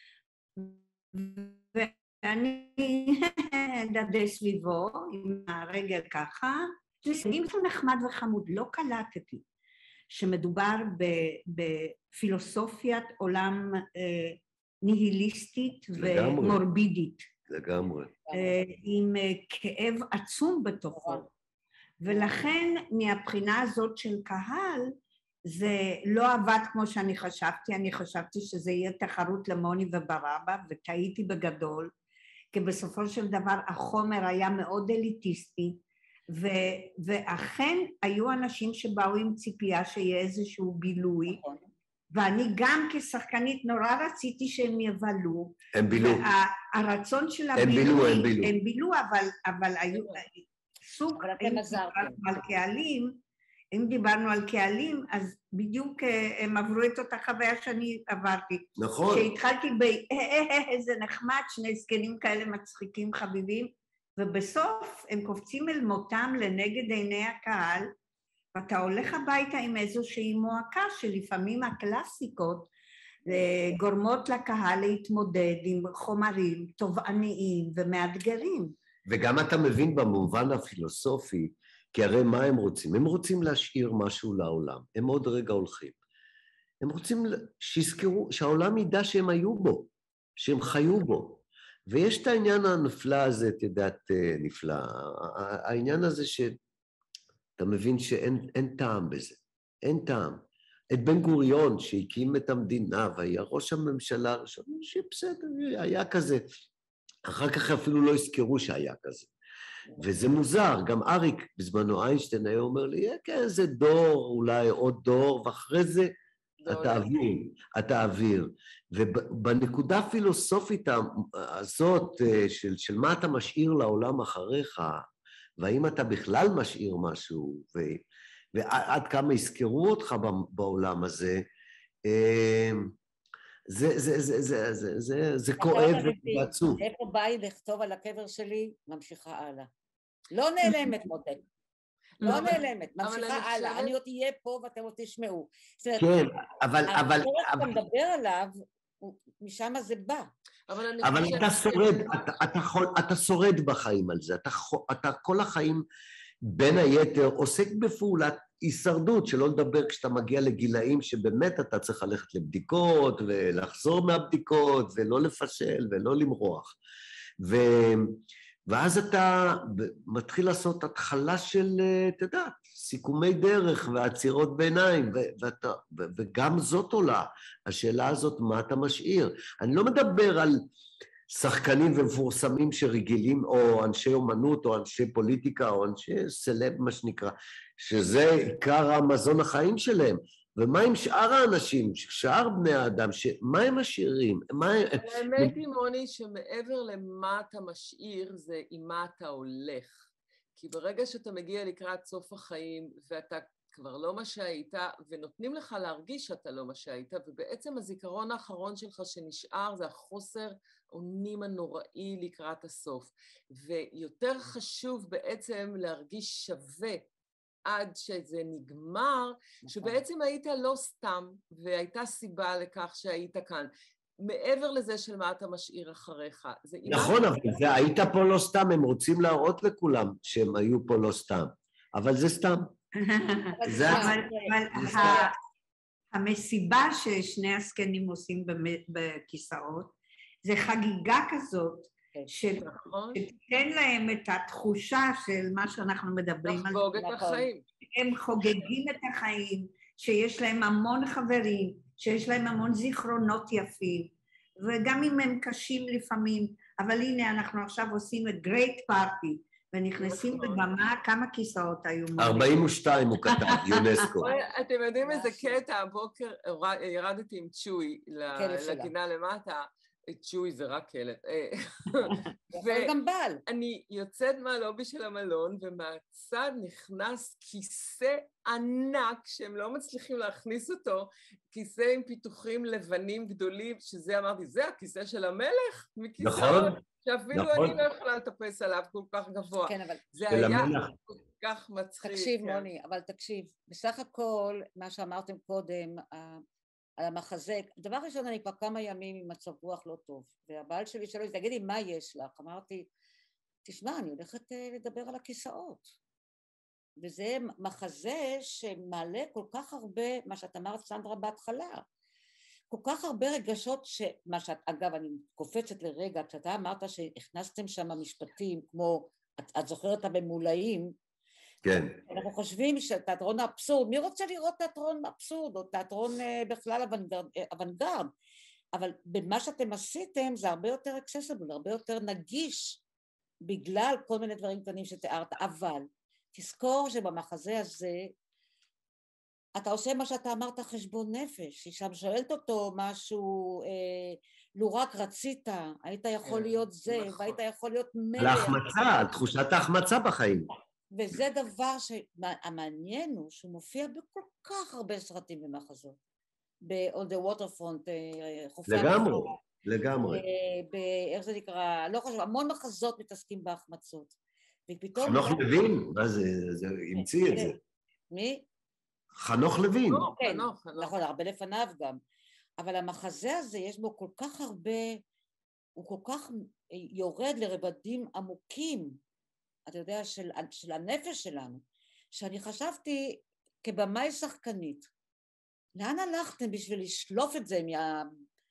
ואני דדי סביבו עם הרגל ככה, אם זה נחמד וחמוד, לא קלטתי. שמדובר בפילוסופיית עולם ניהיליסטית ומורבידית. לגמרי. עם כאב עצום בתוכו. ולכן מהבחינה הזאת של קהל, זה לא עבד כמו שאני חשבתי, אני חשבתי שזה יהיה תחרות למוני וברבא, וטעיתי בגדול, כי בסופו של דבר החומר היה מאוד אליטיסטי, ו- ואכן היו אנשים שבאו עם ציפייה שיהיה איזשהו בילוי, ואני גם כשחקנית נורא רציתי שהם יבלו. הם בילו. הרצון של הבילוי, הם בילו, הם בילו. הם בילו, אבל, אבל היו סוג, אם דיברנו על קהלים, אם דיברנו על קהלים, אז בדיוק הם עברו את אותה חוויה שאני עברתי. נכון. שהתחלתי ב... איזה נחמד, שני זקנים כאלה מצחיקים חביבים, ובסוף הם קופצים אל מותם לנגד עיני הקהל, ואתה הולך הביתה עם איזושהי מועקה שלפעמים הקלאסיקות גורמות לקהל להתמודד עם חומרים תובעניים ומאתגרים. וגם אתה מבין במובן הפילוסופי, כי הרי מה הם רוצים? הם רוצים להשאיר משהו לעולם, הם עוד רגע הולכים. הם רוצים שיזכרו, שהעולם ידע שהם היו בו, שהם חיו בו. ויש את העניין הנפלא הזה, את יודעת, נפלא, העניין הזה שאתה מבין שאין טעם בזה, אין טעם. את בן גוריון שהקים את המדינה והיה ראש הממשלה הראשון, שבסדר, היה כזה. אחר כך אפילו לא הזכרו שהיה כזה. וזה מוזר, גם אריק בזמנו איינשטיין היה אומר לי, כן, זה דור, אולי עוד דור, ואחרי זה אתה אוויר, אתה אוויר. ובנקודה הפילוסופית הזאת של, של מה אתה משאיר לעולם אחריך, והאם אתה בכלל משאיר משהו, ו, ועד כמה יזכרו אותך בעולם הזה, זה, זה, זה, זה, זה, זה, זה כואב ועצוב. איפה באי לכתוב על הקבר שלי, ממשיכה הלאה. לא נעלמת מותק. לא נעלמת, ממשיכה הלאה. אני עוד תהיה פה ואתם עוד תשמעו. כן, אבל... אבל אתה מדבר עליו, משם זה בא. אבל אתה שורד, אתה שורד בחיים על זה. אתה כל החיים, בין היתר, עוסק בפעולת הישרדות, שלא לדבר כשאתה מגיע לגילאים שבאמת אתה צריך ללכת לבדיקות, ולחזור מהבדיקות, ולא לפשל, ולא למרוח. ו... ואז אתה מתחיל לעשות התחלה של, אתה יודע, סיכומי דרך ועצירות ביניים, ואתה, וגם זאת עולה, השאלה הזאת, מה אתה משאיר? אני לא מדבר על שחקנים ומפורסמים שרגילים, או אנשי אומנות, או אנשי פוליטיקה, או אנשי סלב, מה שנקרא, שזה עיקר המזון החיים שלהם. ומה עם שאר האנשים, שאר בני האדם, מה הם משאירים? האמת היא, מוני, שמעבר למה אתה משאיר, זה עם מה אתה הולך. כי ברגע שאתה מגיע לקראת סוף החיים, ואתה כבר לא מה שהיית, ונותנים לך להרגיש שאתה לא מה שהיית, ובעצם הזיכרון האחרון שלך שנשאר, זה החוסר אונים הנוראי לקראת הסוף. ויותר חשוב בעצם להרגיש שווה, עד שזה נגמר, שבעצם היית לא סתם, והייתה סיבה לכך שהיית כאן. מעבר לזה של מה אתה משאיר אחריך. נכון, אבל זה היית פה לא סתם, הם רוצים להראות לכולם שהם היו פה לא סתם, אבל זה סתם. אבל המסיבה ששני הזקנים עושים בכיסאות, זה חגיגה כזאת, שתיתן להם את התחושה של מה שאנחנו מדברים על זה. לחגוג את החיים. הם חוגגים את החיים, שיש להם המון חברים, שיש להם המון זיכרונות יפים, וגם אם הם קשים לפעמים, אבל הנה אנחנו עכשיו עושים את גרייט פארטי, ונכנסים בבמה, כמה כיסאות היו? ארבעים ושתיים הוא כתב, יונסקו. אתם יודעים איזה קטע, הבוקר ירדתי עם צ'וי לגינה למטה, צ'וי זה רק כלב. ואני יוצאת מהלובי של המלון, ומהצד נכנס כיסא ענק, שהם לא מצליחים להכניס אותו, כיסא עם פיתוחים לבנים גדולים, שזה אמרתי, זה הכיסא של המלך? נכון. שאפילו אני לא יכולה לטפס עליו כל כך גבוה. זה היה כל כך מצחיק. תקשיב, מוני, אבל תקשיב, בסך הכל, מה שאמרתם קודם, על המחזק, דבר ראשון, אני כבר כמה ימים עם מצב רוח לא טוב, והבעל שלי שלו, תגידי, מה יש לך? אמרתי, תשמע, אני הולכת לדבר על הכיסאות. וזה מחזה שמעלה כל כך הרבה, מה שאת אמרת, סנדרה, בהתחלה, כל כך הרבה רגשות, שמה שאת, אגב, אני קופצת לרגע, כשאתה אמרת שהכנסתם שם משפטים, כמו, את, את זוכרת הממולאים, כן. אנחנו חושבים שתיאטרון האבסורד, מי רוצה לראות תיאטרון אבסורד, או תיאטרון בכלל אוונגרד, אבל במה שאתם עשיתם זה הרבה יותר accessible, הרבה יותר נגיש, בגלל כל מיני דברים קטנים שתיארת, אבל תזכור שבמחזה הזה, אתה עושה מה שאתה אמרת חשבון נפש, היא שם שואלת אותו משהו, אה, לו רק רצית, היית יכול להיות זה, נכון. והיית יכול להיות מלך. להחמצה, על תחושת ההחמצה בחיים. וזה דבר שהמעניין הוא, שהוא מופיע בכל כך הרבה סרטים במחזות. ב-On the Waterfront, חופי לגמרי, לגמרי. איך זה נקרא, לא חשוב, המון מחזות מתעסקים בהחמצות. חנוך לוין, מה זה, זה המציא את זה. מי? חנוך לוין. כן, נכון, הרבה לפניו גם. אבל המחזה הזה, יש בו כל כך הרבה, הוא כל כך יורד לרבדים עמוקים, אתה יודע, של, של הנפש שלנו, שאני חשבתי כבמאי שחקנית, לאן הלכתם בשביל לשלוף את זה מה...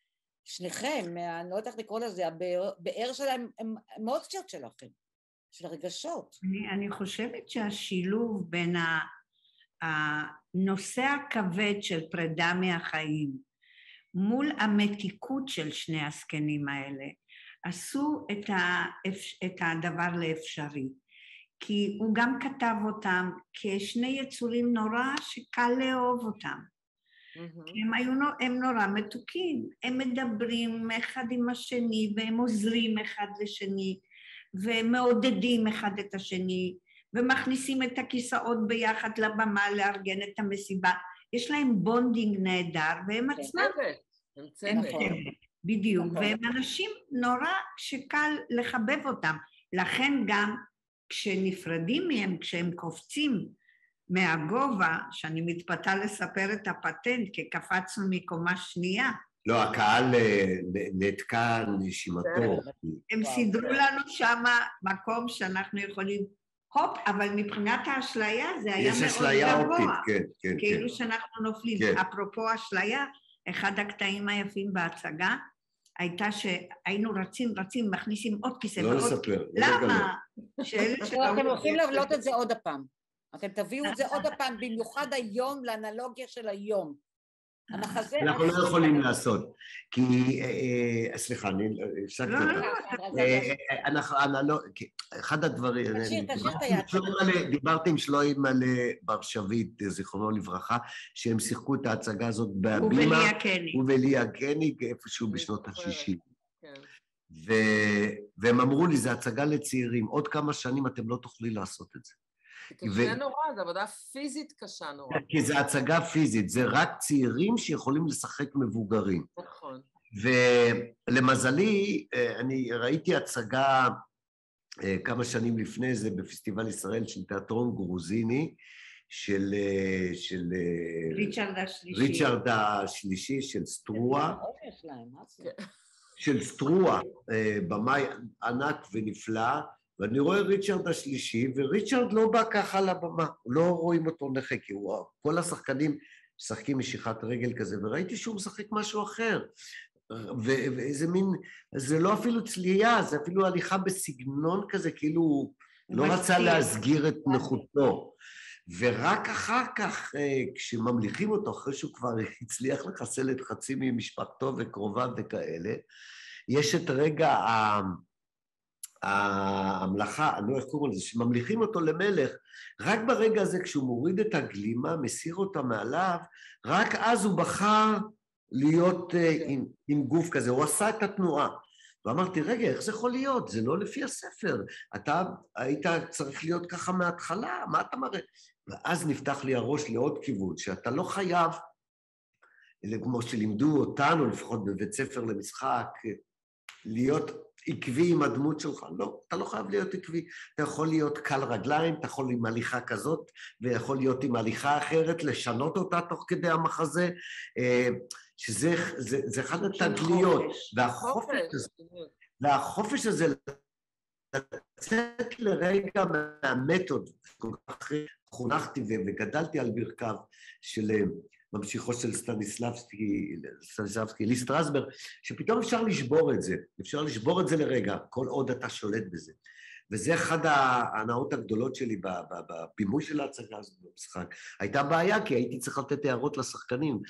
שניכם, אני לא יודעת איך לקרוא לזה, הבאר שלהם, הם אמוציות שלכם, של הרגשות. אני, אני חושבת שהשילוב בין הנושא הכבד של פרידה מהחיים, מול המתיקות של שני הזקנים האלה, עשו את, ה, את הדבר לאפשרי. כי הוא גם כתב אותם כשני יצורים נורא שקל לאהוב אותם. Mm-hmm. הם היו, הם נורא מתוקים, הם מדברים אחד עם השני, והם עוזרים אחד לשני, ומעודדים אחד את השני, ומכניסים את הכיסאות ביחד לבמה לארגן את המסיבה. יש להם בונדינג נהדר, והם עצמם... הם צוות. בדיוק, והם אנשים נורא שקל לחבב אותם. לכן גם כשנפרדים מהם, כשהם קופצים מהגובה, שאני מתפתה לספר את הפטנט, כי קפצנו מקומה שנייה. לא, הקהל נתקע נשימתו. הם סידרו לנו שם מקום שאנחנו יכולים, הופ, אבל מבחינת האשליה זה היה מאוד גבוה. יש אשליה אופטית, כן, כן. כאילו שאנחנו נופלים. אפרופו אשליה, אחד הקטעים היפים בהצגה, הייתה שהיינו רצים, רצים, מכניסים עוד כיסא. לא לספר. למה? אתם הולכים להעלות את זה עוד הפעם. אתם תביאו את זה עוד הפעם, במיוחד היום, לאנלוגיה של היום. אנחנו לא יכולים לעשות, כי, סליחה, אני הפסקתי אותה. אחד הדברים, דיברתי עם שלוים על ברשבית, זיכרונו לברכה, שהם שיחקו את ההצגה הזאת בהבימה, ובליה קניג, איפשהו בשנות ה-שישים. והם אמרו לי, זה הצגה לצעירים, עוד כמה שנים אתם לא תוכלי לעשות את זה. קשה נורא, זו עבודה פיזית קשה נורא. כי זו הצגה פיזית, זה רק צעירים שיכולים לשחק מבוגרים. נכון. ולמזלי, אני ראיתי הצגה כמה שנים לפני זה בפסטיבל ישראל של תיאטרון גרוזיני, של... ריצ'רד השלישי. ריצ'רד השלישי של סטרואה. של סטרואה, במאי ענק ונפלא, ואני רואה ריצ'רד השלישי, וריצ'רד לא בא ככה לבמה, לא רואים אותו נכה, כי הוא, כל השחקנים משחקים משיכת רגל כזה, וראיתי שהוא משחק משהו אחר, ואיזה מין, זה לא אפילו צלייה, זה אפילו הליכה בסגנון כזה, כאילו הוא לא רצה להסגיר את נכותו, ורק אחר כך, כשממליכים אותו, אחרי שהוא כבר הצליח לחסל את חצי ממשפחתו וקרוביו וכאלה, יש את רגע ה... המלאכה, אני לא איך קוראים לזה, שממליכים אותו למלך, רק ברגע הזה כשהוא מוריד את הגלימה, מסיר אותה מעליו, רק אז הוא בחר להיות okay. עם, עם גוף כזה, הוא עשה את התנועה. ואמרתי, רגע, איך זה יכול להיות? זה לא לפי הספר. אתה היית צריך להיות ככה מההתחלה, מה אתה מראה? ואז נפתח לי הראש לעוד כיוון, שאתה לא חייב, כמו שלימדו אותנו, לפחות בבית ספר למשחק, להיות עקבי עם הדמות שלך. לא, אתה לא חייב להיות עקבי. אתה יכול להיות קל רגליים, אתה יכול עם הליכה כזאת, ויכול להיות עם הליכה אחרת, לשנות אותה תוך כדי המחזה, שזה זה, זה אחד התגליות. והחופש הזה, והחופש הזה, לצאת לרגע מהמתוד, כל כך חונכתי וגדלתי על ברכיו של ממשיכו של סטניסלבסקי, סטניסלבסקי, לי סטרסברג, שפתאום אפשר לשבור את זה, אפשר לשבור את זה לרגע, כל עוד אתה שולט בזה. וזה אחד ההנאות הגדולות שלי בבימוי של ההצגה הזאת במשחק. הייתה בעיה, כי הייתי צריך לתת הערות לשחקנים.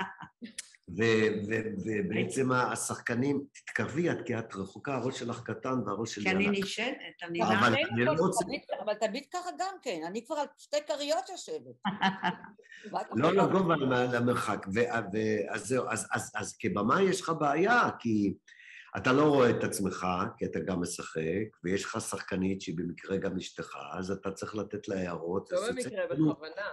ובעצם השחקנים, תתקרבי עד כי את רחוקה, הראש שלך קטן והראש שלי ענק. כי אני נשענת, אני נשענת. אבל תביט ככה גם כן, אני כבר על שתי קריות יושבת. לא, לא, גובה למרחק. אז זהו, אז כבמה יש לך בעיה, כי אתה לא רואה את עצמך, כי אתה גם משחק, ויש לך שחקנית שהיא במקרה גם אשתך, אז אתה צריך לתת לה הערות. לא במקרה, בכוונה.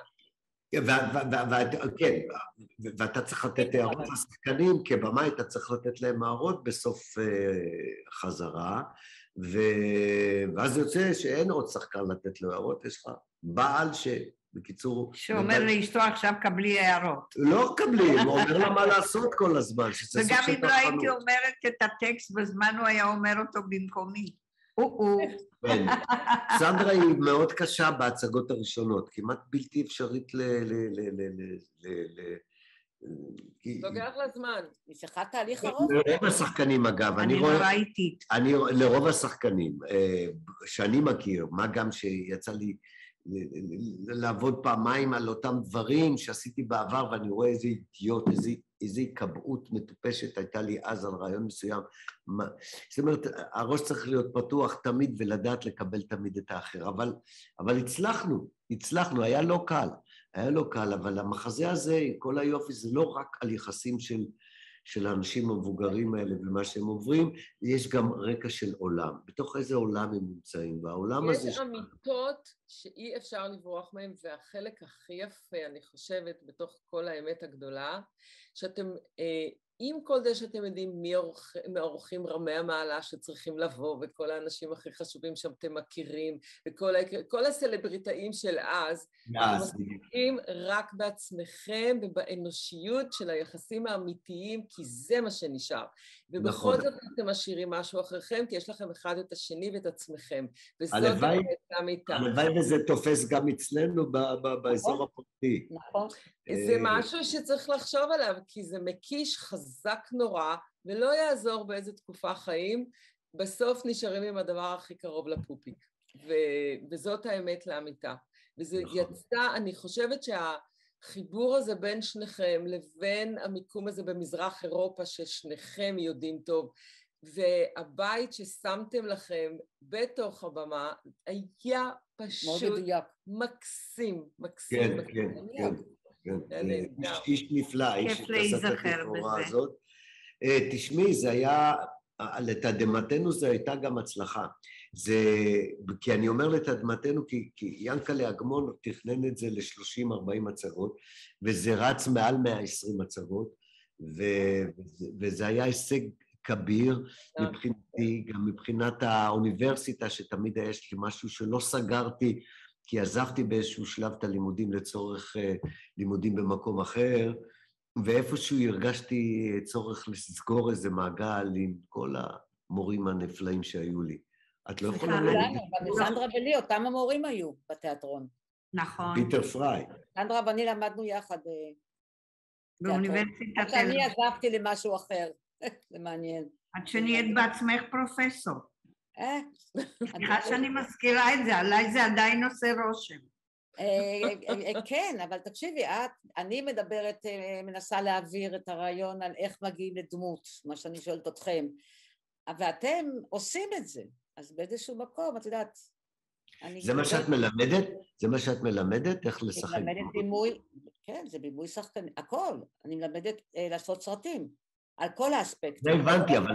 כן, ואתה צריך לתת הערות לשחקנים, כבמה אתה צריך לתת להם הערות בסוף חזרה, ואז יוצא שאין עוד שחקן לתת לו הערות, יש לך בעל שבקיצור... שאומר לאשתו עכשיו קבלי הערות. לא קבלי, הוא אומר לה מה לעשות כל הזמן. וגם אם לא הייתי אומרת את הטקסט בזמן, הוא היה אומר אותו במקומי. כן, סנדרה היא מאוד קשה בהצגות הראשונות, כמעט בלתי אפשרית לוקח לה זמן. היא צריכה תהליך ארוך. לרוב השחקנים, אגב, אני נורא איטית. אני, לרוב השחקנים, שאני מכיר, מה גם שיצא לי לעבוד פעמיים על אותם דברים שעשיתי בעבר, ואני רואה איזה אידיוט, איזה, איזה קבעות מטופשת הייתה לי אז על רעיון מסוים. זאת אומרת, הראש צריך להיות פתוח תמיד ולדעת לקבל תמיד את האחר, אבל, אבל הצלחנו, הצלחנו, היה לא קל, היה לא קל, אבל המחזה הזה, כל היופי, זה לא רק על יחסים של, של האנשים המבוגרים האלה ומה שהם עוברים, יש גם רקע של עולם. בתוך איזה עולם הם נמצאים, והעולם הזה... יש אמיתות שאי אפשר לברוח מהם, והחלק הכי יפה, אני חושבת, בתוך כל האמת הגדולה, שאתם, עם כל זה שאתם יודעים מי האורחים רמי המעלה שצריכים לבוא, וכל האנשים הכי חשובים שאתם מכירים, וכל הסלבריטאים של אז, אתם מסתכלים רק בעצמכם ובאנושיות של היחסים האמיתיים, כי זה מה שנשאר. ובכל זאת אתם משאירים משהו אחריכם, כי יש לכם אחד את השני ואת עצמכם. וזאת האמיתה. הלוואי וזה תופס גם אצלנו באזור הפרטי. נכון. זה משהו שצריך לחשוב עליו, כי זה מקיש חזק נורא, ולא יעזור באיזה תקופה חיים, בסוף נשארים עם הדבר הכי קרוב לפופיק. וזאת האמת לאמיתה. וזה יצא, אני חושבת שהחיבור הזה בין שניכם, לבין המיקום הזה במזרח אירופה, ששניכם יודעים טוב, והבית ששמתם לכם בתוך הבמה, היה פשוט מקסים, מקסים. כן, כן, כן. איש נפלא, איש שתעשת את התפורה הזאת. תשמעי, זה היה, לתדמתנו זה הייתה גם הצלחה. זה, כי אני אומר לתדמתנו, כי, כי ינקלה אגמון תכנן את זה ל-שלושים ארבעים הצגות, וזה רץ מעל מאה ועשרים הצגות, וזה, וזה היה הישג כביר מבחינתי, גם מבחינת האוניברסיטה, שתמיד יש לי משהו שלא סגרתי, כי עזבתי באיזשהו שלב את הלימודים לצורך לימודים במקום אחר, ואיפשהו הרגשתי צורך לסגור איזה מעגל עם כל המורים הנפלאים שהיו לי. את לא יכולה להגיד... סנדרה ולי, אותם המורים היו בתיאטרון. נכון. פיטר פריי. סנדרה ואני למדנו יחד באוניברסיטת תל אביב. שאני עזבתי למשהו אחר, זה מעניין. עד שנהיית בעצמך פרופסור. סליחה שאני מזכירה את זה, עליי זה עדיין עושה רושם. כן, אבל תקשיבי, אני מדברת, מנסה להעביר את הרעיון על איך מגיעים לדמות, מה שאני שואלת אתכם, ואתם עושים את זה, אז באיזשהו מקום, את יודעת... זה מה שאת מלמדת? זה מה שאת מלמדת? איך לשחק? אני מלמדת בימוי, כן, זה בימוי שחקני, הכל. אני מלמדת לעשות סרטים, על כל האספקטים. זה הבנתי, אבל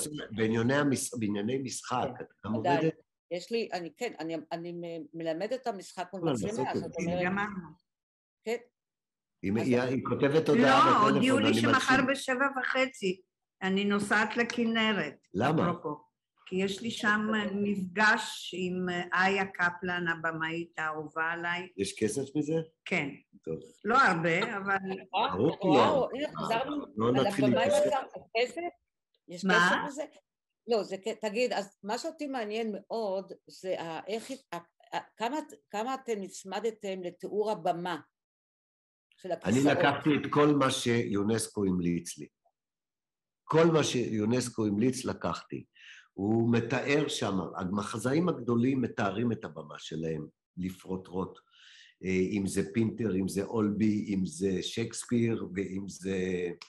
בענייני משחק, את גם עובדת? יש לי, אני כן, אני מלמדת את המשחק מול מצלמה, זאת אומרת... כן. היא כותבת הודעה בטלפון. לא, הודיעו לי שמחר בשבע וחצי, אני נוסעת לכנרת. למה? כי יש לי שם מפגש עם איה קפלן, הבמאית האהובה עליי. יש כסף מזה? כן. טוב. לא הרבה, אבל... וואו, הנה חזרנו על הבמאי מצב כסף? יש כסף בזה? לא, זה, תגיד, אז מה שאותי מעניין מאוד זה איך, כמה, כמה אתם נצמדתם לתיאור הבמה של הכיסאות? אני לקחתי את כל מה שיונסקו המליץ לי. כל מה שיונסקו המליץ לקחתי. הוא מתאר שם, המחזאים הגדולים מתארים את הבמה שלהם, לפרוטרוט. אם זה פינטר, אם זה אולבי, אם זה שייקספיר, ואם זה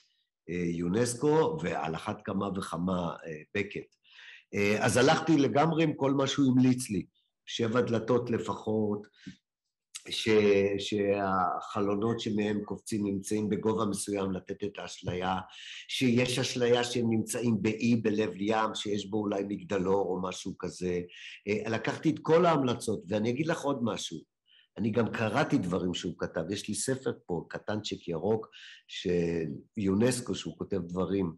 יונסקו, ועל אחת כמה וכמה בקט. אז הלכתי לגמרי עם כל מה שהוא המליץ לי, שבע דלתות לפחות, ש... שהחלונות שמהם קופצים נמצאים בגובה מסוים לתת את האשליה, שיש אשליה שהם נמצאים באי בלב ים, שיש בו אולי מגדלור או משהו כזה. לקחתי את כל ההמלצות, ואני אגיד לך עוד משהו, אני גם קראתי דברים שהוא כתב, יש לי ספר פה, קטנצ'יק ירוק, של יונסקו, שהוא כותב דברים,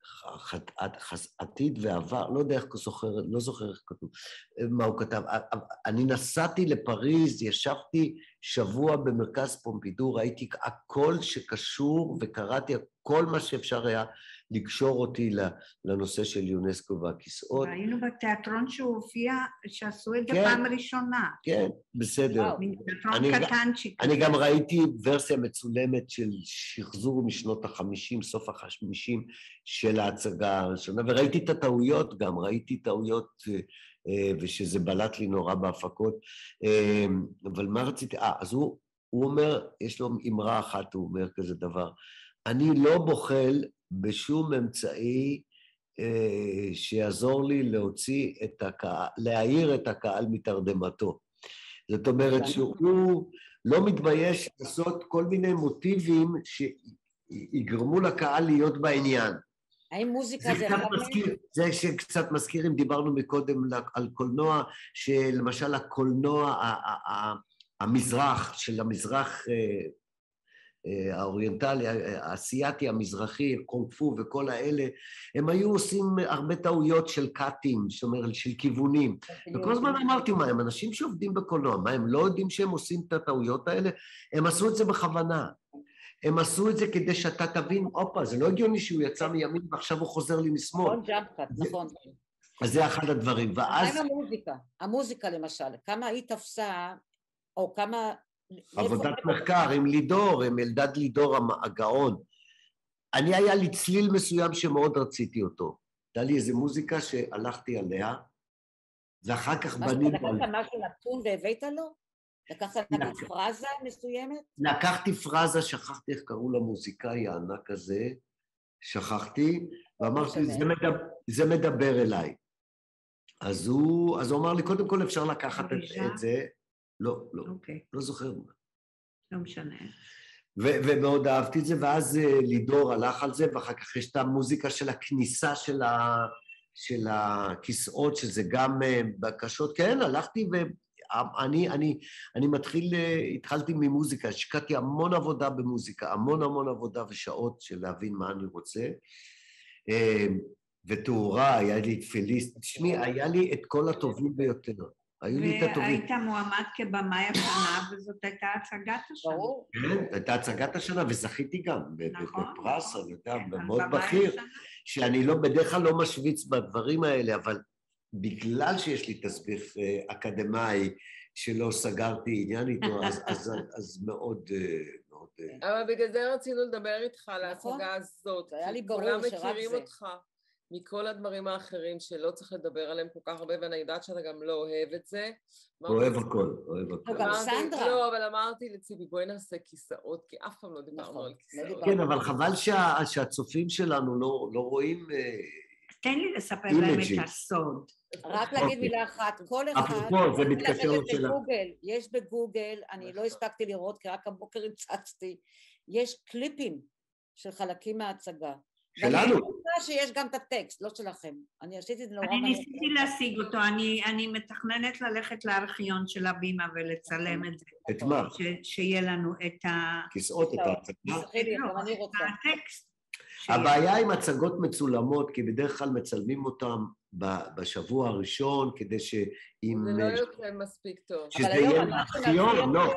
עתיד ועבר, לא יודע איך הוא זוכר, לא זוכר איך כתוב, מה הוא כתב. אני נסעתי לפריז, ישבתי שבוע במרכז פומפידור, ראיתי הכל שקשור וקראתי כל מה שאפשר היה לקשור אותי לנושא של יונסקו והכיסאות. ראינו בתיאטרון שהוא הופיע, שעשו את זה כן, פעם ראשונה. כן, בסדר. תיאטרון אני, קטנצ'יק. אני גם ראיתי ורסיה מצולמת של שחזור משנות החמישים, סוף החמישים של ההצגה הראשונה, וראיתי את הטעויות גם, ראיתי טעויות, ושזה בלט לי נורא בהפקות, אבל מה רציתי? אה, אז הוא, הוא אומר, יש לו אמרה אחת, הוא אומר כזה דבר, אני לא בוחל בשום אמצעי אה, שיעזור לי להוציא את הקהל, להעיר את הקהל מתרדמתו. זאת אומרת שהוא לא מתבייש לעשות כל מיני מוטיבים שיגרמו לקהל להיות בעניין. האם מוזיקה זה... זה שקצת מזכיר, אם דיברנו מקודם על קולנוע, שלמשל הקולנוע, המזרח, של המזרח האוריינטלי, האסייתי, המזרחי, קונג פו וכל האלה, הם היו עושים הרבה טעויות של קאטים, זאת אומרת, של כיוונים. וכל הזמן אמרתי, מה, הם אנשים שעובדים בקולנוע, מה, הם לא יודעים שהם עושים את הטעויות האלה? הם עשו את זה בכוונה. הם עשו את זה כדי שאתה תבין, אופה, זה לא הגיוני שהוא יצא מימין ועכשיו הוא חוזר לי משמאל. נכון, ג'אמפקט, נכון. אז זה אחד הדברים, ואז... מה עם המוזיקה? המוזיקה למשל, כמה היא תפסה, או כמה... עבודת מחקר עם לידור, עם אלדד לידור הגאון. אני היה לי צליל מסוים שמאוד רציתי אותו. הייתה לי איזו מוזיקה שהלכתי עליה, ואחר כך בנינו... לקחת משהו נתון והבאת לו? לקחת נגיד פרזה מסוימת? לקחתי פרזה, שכחתי איך קראו למוזיקאי הענק הזה, שכחתי, ואמרתי, זה מדבר אליי. אז הוא אמר לי, קודם כל אפשר לקחת את זה, לא, לא, לא זוכר מה. לא משנה. ומאוד אהבתי את זה, ואז לידור הלך על זה, ואחר כך יש את המוזיקה של הכניסה של הכיסאות, שזה גם בקשות, כן, הלכתי ואני אני, אני מתחיל, התחלתי ממוזיקה, השקעתי המון עבודה במוזיקה, המון המון עבודה ושעות של להבין מה אני רוצה, ותאורה, היה לי תפיליסט, תשמעי, היה לי את כל הטובים ביותר. והיית מועמד כבמאי השנה, וזאת הייתה הצגת השנה. כן, הייתה הצגת השנה, וזכיתי גם בפרס, אני יודע, מאוד בכיר, שאני לא, בדרך כלל לא משוויץ בדברים האלה, אבל בגלל שיש לי תסביך אקדמאי שלא סגרתי עניין איתו, אז מאוד... אבל בגלל זה רצינו לדבר איתך על ההצגה הזאת, כי כולם מכירים אותך. מכל הדברים האחרים שלא צריך לדבר עליהם כל כך הרבה, ואני יודעת שאתה גם לא אוהב את זה. אוהב הכל, אוהב הכל. גם סנדרה. לא, אבל אמרתי לציפי, בואי נעשה כיסאות, כי אף פעם לא דיברנו על כיסאות. כן, אבל חבל שהצופים שלנו לא רואים... תן לי לספר להם את הסוד. רק להגיד מילה אחת, כל אחד... אפרופו, זה מתקשר לשאלה. יש בגוגל, אני לא הספקתי לראות, כי רק הבוקר הצצתי, יש קליפים של חלקים מההצגה. שלנו. ואני חושבת שיש גם את הטקסט, לא שלכם. אני עשיתי את זה נורא... אני ניסיתי להשיג אותו, אני מתכננת ללכת לארכיון של הבימה ולצלם את זה. את מה? שיהיה לנו את ה... כיסאות, את ההצגה. את הטקסט. הבעיה עם הצגות מצולמות, כי בדרך כלל מצלמים אותם בשבוע הראשון, כדי שאם... זה לא יוצא מספיק טוב. שזה יהיה לארכיון, לא.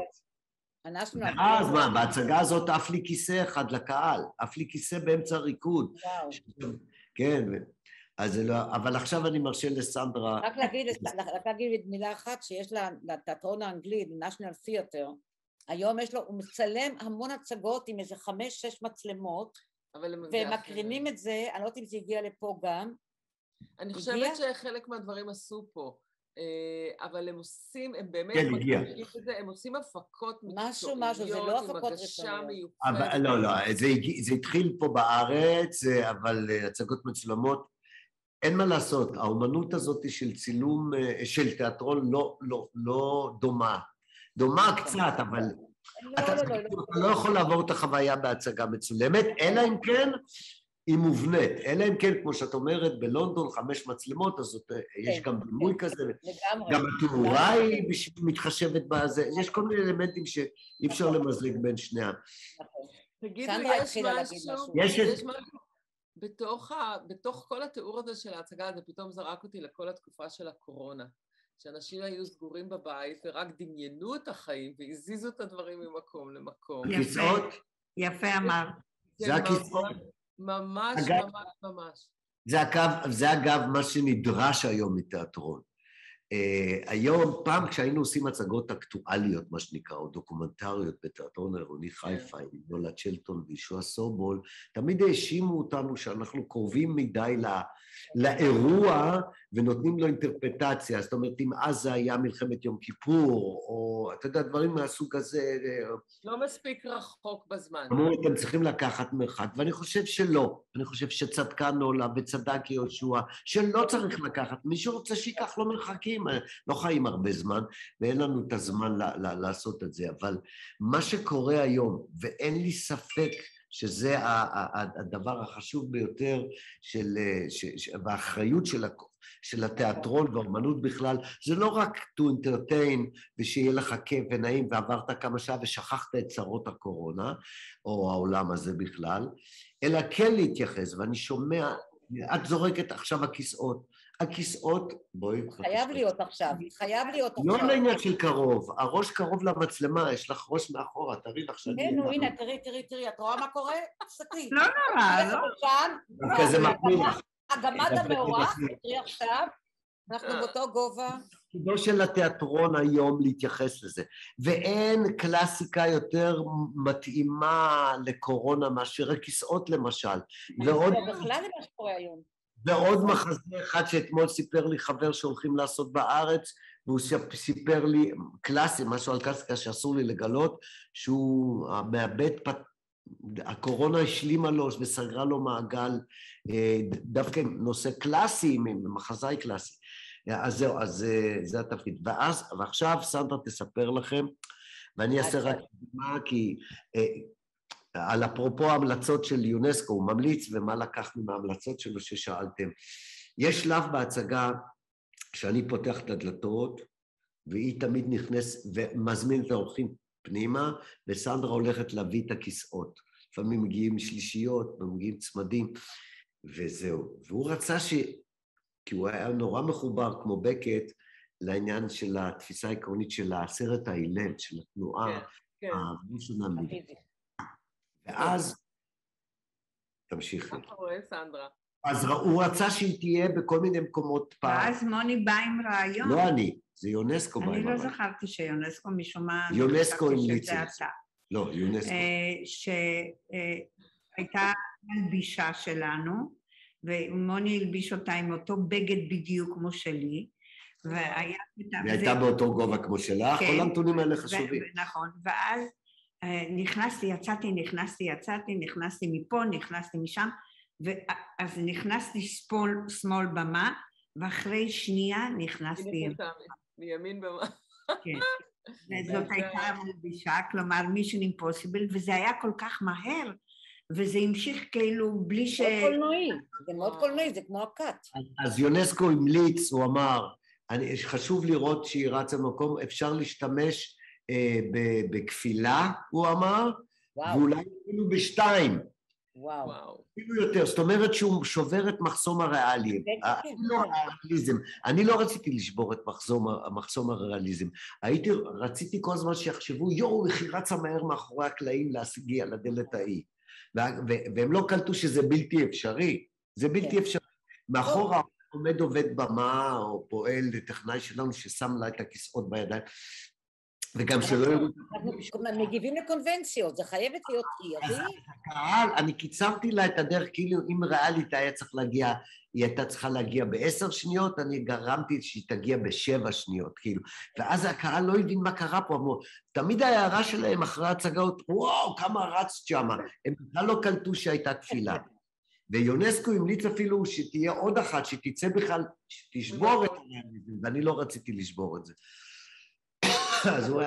אז מה, בהצגה הזאת אף לי כיסא אחד לקהל, אף לי כיסא באמצע ריקוד. כן, אז זה לא, אבל עכשיו אני מרשה לסנדרה... רק להגיד מילה אחת, שיש לתיאטרון האנגלי, national theater, היום יש לו, הוא מצלם המון הצגות עם איזה חמש, שש מצלמות, ומקרינים את זה, אני לא יודעת אם זה הגיע לפה גם. אני חושבת שחלק מהדברים עשו פה. אבל הם עושים, הם באמת, כן, הגיע. הם עושים הפקות משהו, משהו, זה לא הפקות ראשוניות. לא, לא, זה התחיל פה בארץ, אבל הצגות מצולמות, אין מה לעשות, האומנות הזאת של צילום, של תיאטרון לא דומה, דומה קצת, אבל אתה לא יכול לעבור את החוויה בהצגה מצולמת, אלא אם כן, היא מובנית, אלא אם כן, כמו שאת אומרת, בלונדון חמש מצלמות, אז יש גם דימוי כזה, גם התאורה היא מתחשבת בזה, יש כל מיני אלמנטים שאי אפשר למזג בין שנייה. תגידו, יש משהו, יש משהו, בתוך כל התיאור הזה של ההצגה, זה פתאום זרק אותי לכל התקופה של הקורונה, שאנשים היו סגורים בבית ורק דמיינו את החיים והזיזו את הדברים ממקום למקום. יפה, יפה אמר. זה הכיסאות. ממש, אגב, ממש, ממש. זה אגב, זה אגב מה שנדרש היום מתיאטרון. Uh, היום, פעם כשהיינו עושים הצגות אקטואליות, מה שנקרא, או דוקומנטריות בתיאטרון העירוני חיפה, עם נולה צ'לטון וישוע סובול, תמיד האשימו אותנו שאנחנו קרובים מדי לא, לאירוע ונותנים לו אינטרפטציה. זאת אומרת, אם אז זה היה מלחמת יום כיפור, או אתה יודע, דברים מהסוג הזה... לא מספיק רחוק בזמן. אמרו, אתם צריכים לקחת מרחק, ואני חושב שלא. אני חושב שצדקה נולה וצדק יהושע, שלא צריך לקחת. מי שרוצה שיקח לו מרחקים, לא חיים הרבה זמן, ואין לנו את הזמן ל- ל- לעשות את זה. אבל מה שקורה היום, ואין לי ספק שזה הדבר החשוב ביותר של, ש, ש, והאחריות של, של התיאטרון והאומנות בכלל, זה לא רק to entertain ושיהיה לך כיף ונעים ועברת כמה שעה ושכחת את צרות הקורונה, או העולם הזה בכלל, אלא כן להתייחס, ואני שומע, את זורקת עכשיו הכיסאות, הכיסאות, בואי... חייב להיות עכשיו, חייב להיות עכשיו. לא לעניין של קרוב, הראש קרוב למצלמה, יש לך ראש מאחורה, תראי לך שאני... כן, נו, הנה, תראי, תראי, תראי, את רואה מה קורה? תסתכלי. לא נורא, לא. כזה מפמיד לך. הגמד המאורח, תראי עכשיו, אנחנו באותו גובה. תפקידו של התיאטרון היום להתייחס לזה, ואין קלאסיקה יותר מתאימה לקורונה מאשר הכיסאות למשל. ועוד... בכלל למה שקורה היום. ועוד מחזה אחד שאתמול סיפר לי חבר שהולכים לעשות בארץ, והוא סיפר לי קלאסי, משהו על קלאסיקה שאסור לי לגלות, שהוא מאבד, הקורונה השלימה לו וסגרה לו מעגל, דווקא נושא קלאסי, מחזאי קלאסי. אז זהו, אז זה התפקיד. ואז, ועכשיו סנדרה תספר לכם, ואני אעשה רק דוגמה, כי... על אפרופו ההמלצות של יונסקו, הוא ממליץ, ומה לקחנו מההמלצות שלו ששאלתם. יש שלב בהצגה שאני פותח את הדלתות, והיא תמיד נכנס ומזמין את האורחים פנימה, וסנדרה הולכת להביא את הכיסאות. לפעמים מגיעים שלישיות, מגיעים צמדים, וזהו. והוא רצה ש... כי הוא היה נורא מחובר, כמו בקט, לעניין של התפיסה העקרונית של הסרט האילם, של התנועה, כן, כן. המושונמית. ואז, תמשיכי. מה קורה, סנדרה? אז הוא רצה שהיא תהיה בכל מיני מקומות פעם. ואז מוני בא עם רעיון. לא אני, זה יונסקו בא עם אני לא רעיון. זכרתי שיונסקו משום מה... יונסקו המליץ שזה את זה. אתה. לא, יונסקו. שהייתה הלבישה שלנו, ומוני הלביש אותה עם אותו בגד בדיוק כמו שלי, והיה... היא הייתה באותו גובה כמו שלך, כל הנתונים האלה חשובים. נכון, ואז... נכנסתי, יצאתי, נכנסתי, יצאתי, נכנסתי מפה, נכנסתי משם, ואז נכנסתי שמאל, שמאל במה, ואחרי שנייה נכנסתי... מימין במה. כן, וזאת הייתה מלבישה, כלומר מישן אימפוסיבל, וזה היה כל כך מהר, וזה המשיך כאילו בלי ש... מאוד קולנועי, זה מאוד קולנועי, זה כמו הקאט. אז יונסקו המליץ, הוא אמר, חשוב לראות שהיא רצה במקום, אפשר להשתמש... בכפילה, הוא אמר, ואולי אפילו בשתיים. וואו. אפילו יותר, זאת אומרת שהוא שובר את מחסום הריאלי. אני לא רציתי לשבור את מחסום הריאליזם. רציתי כל הזמן שיחשבו, יואו, איך היא רצה מהר מאחורי הקלעים להגיע לדלת ההיא. והם לא קלטו שזה בלתי אפשרי. זה בלתי אפשרי. מאחורה עומד עובד במה, או פועל טכנאי שלנו ששם לה את הכיסאות בידיים. וגם שלא יראו... אנחנו מגיבים לקונבנציות, זה חייבת להיות עיר. הקהל, אני קיצרתי לה את הדרך, כאילו אם ריאלית היה צריך להגיע, היא הייתה צריכה להגיע בעשר שניות, אני גרמתי שהיא תגיע בשבע שניות, כאילו. ואז הקהל לא הבין מה קרה פה, אמרו, תמיד ההערה שלהם אחרי ההצגות, וואו, כמה רצת שמה, הם בכלל לא קלטו שהייתה תפילה. ויונסקו המליץ אפילו שתהיה עוד אחת, שתצא בכלל, שתשבור את זה, ואני לא רציתי לשבור את זה. אז הוא היה...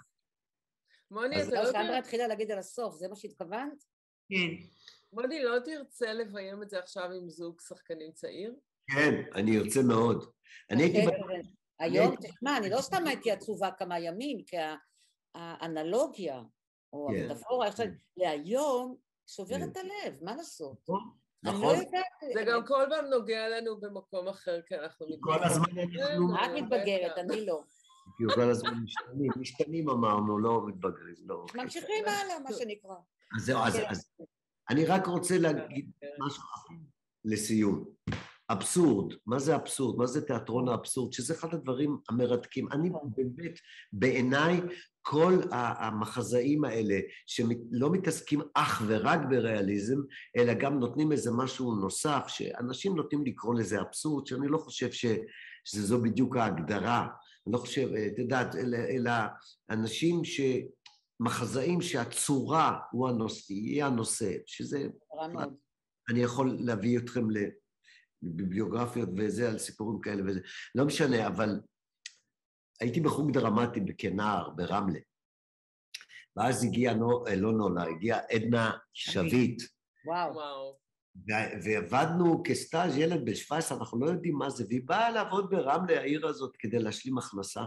מוני, אתה לא... סנדרה התחילה להגיד על הסוף, זה מה שהתכוונת? כן. מוני, לא תרצה לביים את זה עכשיו עם זוג שחקנים צעיר? כן, אני ארצה מאוד. אני הייתי... היום, תשמע, אני לא סתם הייתי עצובה כמה ימים, כי האנלוגיה, או המטאפורה, להיום שובר את הלב, מה לעשות? נכון. זה גם כל פעם נוגע לנו במקום אחר, כי אנחנו... כל הזמן אנחנו... את מתבגרת, אני לא. כי כל הזמן משתנים, משתנים אמרנו, לא מתבגרים, לא. ממשיכים הלאה, מה שנקרא. אז זהו, אני רק רוצה להגיד משהו לסיום. אבסורד, מה זה אבסורד? מה זה תיאטרון האבסורד? שזה אחד הדברים המרתקים. אני באמת, בעיניי, כל המחזאים האלה, שלא מתעסקים אך ורק בריאליזם, אלא גם נותנים איזה משהו נוסף, שאנשים נותנים לקרוא לזה אבסורד, שאני לא חושב ש, שזו בדיוק ההגדרה. אני לא חושב, את יודעת, אלא, אלא אנשים ש... מחזאים שהצורה הוא הנושא, היא הנושא, שזה... אני יכול להביא אתכם לביבליוגרפיות וזה, על סיפורים כאלה וזה. לא משנה, אבל הייתי בחוג דרמטי כנער, ברמלה. ואז הגיעה, לא נולה, הגיעה עדנה שביט. וואו. ועבדנו כסטאז' ילד בן שבע עשרה, אנחנו לא יודעים מה זה, והיא באה לעבוד ברמלה, העיר הזאת, כדי להשלים הכנסה.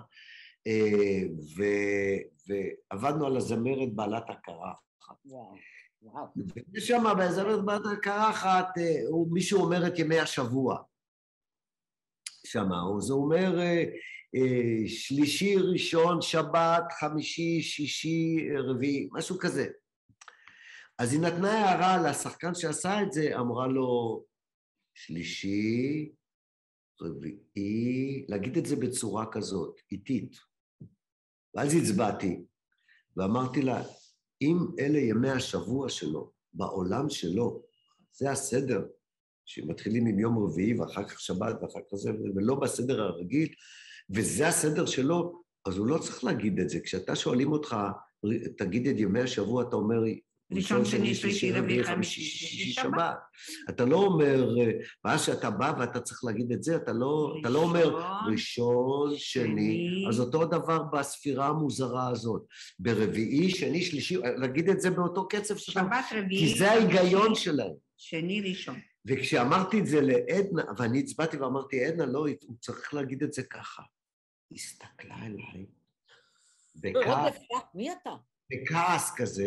ועבדנו על הזמרת בעלת הקרחת. וואו, וואו. ושם, בזמרת בעלת הקרחת, מישהו אומר את ימי השבוע. שם, זה אומר שלישי, ראשון, שבת, חמישי, שישי, רביעי, משהו כזה. אז היא נתנה הערה לשחקן שעשה את זה, אמרה לו, שלישי, רביעי, להגיד את זה בצורה כזאת, איטית. ואז הצבעתי, ואמרתי לה, אם אלה ימי השבוע שלו, בעולם שלו, זה הסדר, שמתחילים עם יום רביעי, ואחר כך שבת, ואחר כך זה, ולא בסדר הרגיל, וזה הסדר שלו, אז הוא לא צריך להגיד את זה. כשאתה שואלים אותך, תגיד את ימי השבוע, אתה אומר, ראשון, שני, שלישי, רביעי, חמישי, שישי, שבת. אתה לא אומר, ואז שאתה בא ואתה צריך להגיד את זה, אתה לא, אתה לא אומר ראשון, שני, אז אותו דבר בספירה המוזרה הזאת. ברביעי, שני, שלישי, להגיד את זה באותו קצב שלנו, כי זה ההיגיון שלהם. שני, ראשון. וכשאמרתי את זה לעדנה, ואני הצבעתי ואמרתי, עדנה, לא, הוא צריך להגיד את זה ככה. היא הסתכלה אליי, בכעס, מי אתה? בכעס כזה,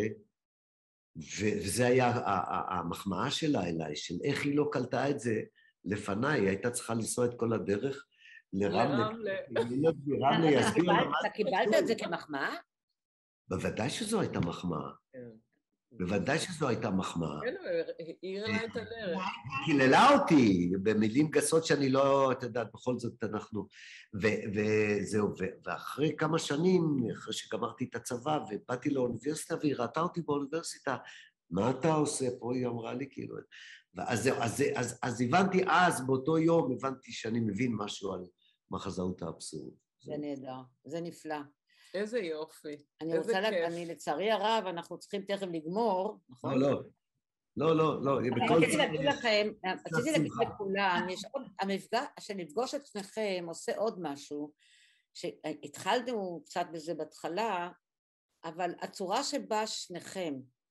וזה היה המחמאה שלה אליי, של איך היא לא קלטה את זה לפניי, היא הייתה צריכה לנסוע את כל הדרך לרמלה. לרמלה. אתה קיבלת את זה כמחמאה? בוודאי שזו הייתה מחמאה. בוודאי שזו הייתה מחמאה. כן, היא העירה לה את הדרך. היא קיללה אותי במילים גסות שאני לא, אתה יודעת, בכל זאת אנחנו... וזהו, ואחרי כמה שנים, אחרי שגמרתי את הצבא, ובאתי לאוניברסיטה, והיא ראתה אותי באוניברסיטה, מה אתה עושה פה? היא אמרה לי, כאילו... אז הבנתי אז, באותו יום, הבנתי שאני מבין משהו על מחזאות האבסורד. זה נהדר, זה נפלא. איזה יופי. אני רוצה להגיד, אני לצערי הרב, אנחנו צריכים תכף לגמור, נכון? לא, לא, לא, לא, לא. רציתי להגיד לכם, רציתי להגיד לכולם, המפגש שנפגוש את שניכם עושה עוד משהו, שהתחלנו קצת בזה בהתחלה, אבל הצורה שבה שניכם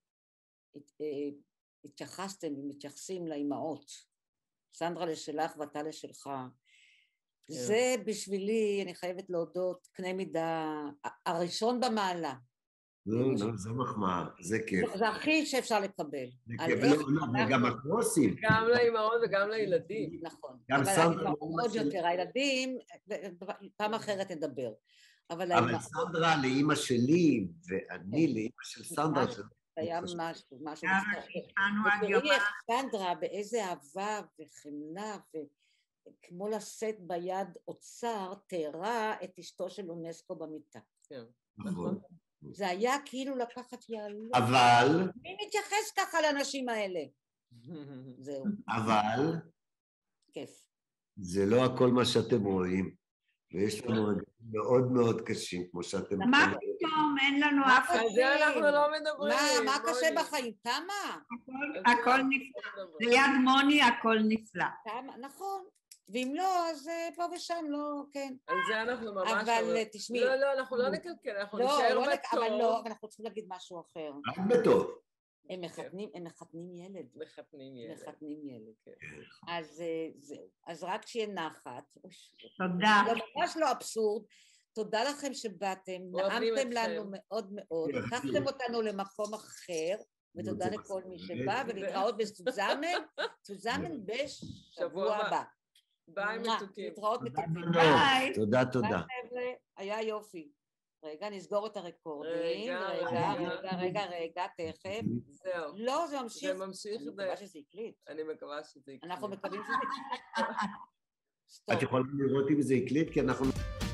התייחסתם ומתייחסים לאימהות, סנדרה לשלך ואתה לשלך, זה בשבילי, אני חייבת להודות, קנה מידה הראשון במעלה. לא, לא, זה מחמאה, זה כיף. זה הכי שאפשר לקבל. זה כיף, וגם הקרוסים. גם לאמהות וגם לילדים. נכון. גם סנדרה... עוד יותר, הילדים, פעם אחרת נדבר. אבל סנדרה לאמא שלי, ואני לאמא של סנדרה. היה משהו, משהו. ותראי איך סנדרה, באיזה אהבה וחמלה ו... כמו לשאת ביד אוצר, תארה את אשתו של אונסקו במיטה. כן, נכון. זה היה כאילו לקחת יעלו. אבל... מי מתייחס ככה לאנשים האלה? זהו. אבל... כיף. זה לא הכל מה שאתם רואים, ויש לנו רגעים מאוד מאוד קשים, כמו שאתם... מה פתאום? אין לנו אף אחד. על זה אנחנו לא מדברים. מה קשה בחיים? כמה? הכל נפלא. ליד מוני הכל נפלא. נכון. ואם לא, אז פה ושם לא, כן. על זה אנחנו ממש... אבל תשמעי... לא, לא, אנחנו לא נקלקל, אנחנו נשאר בטוב. אבל לא, אבל אנחנו צריכים להגיד משהו אחר. רק בטוב. הם מחתנים, הם מחתנים ילד. מחתנים ילד. מחתנים ילד. אז זהו. אז רק שיהיה נחת. תודה. זה ממש לא אבסורד. תודה לכם שבאתם, נעמתם לנו מאוד מאוד, לקחתם אותנו למקום אחר, ותודה לכל מי שבא, ולהתראות בסוזמן, סוזמן בשבוע הבא. ביי מתוקים. להתראות מתוקים. ביי. תודה, תודה. היה יופי. רגע, נסגור את הרקורדינג. רגע, רגע, רגע, רגע, רגע, תכף. זהו. לא, זה ממשיך. זה ממשיך. אני מקווה שזה יקליט. אני מקווה שזה יקליט. אנחנו מקווים שזה יקליט. את יכולה לראות אם זה יקליט, כי אנחנו...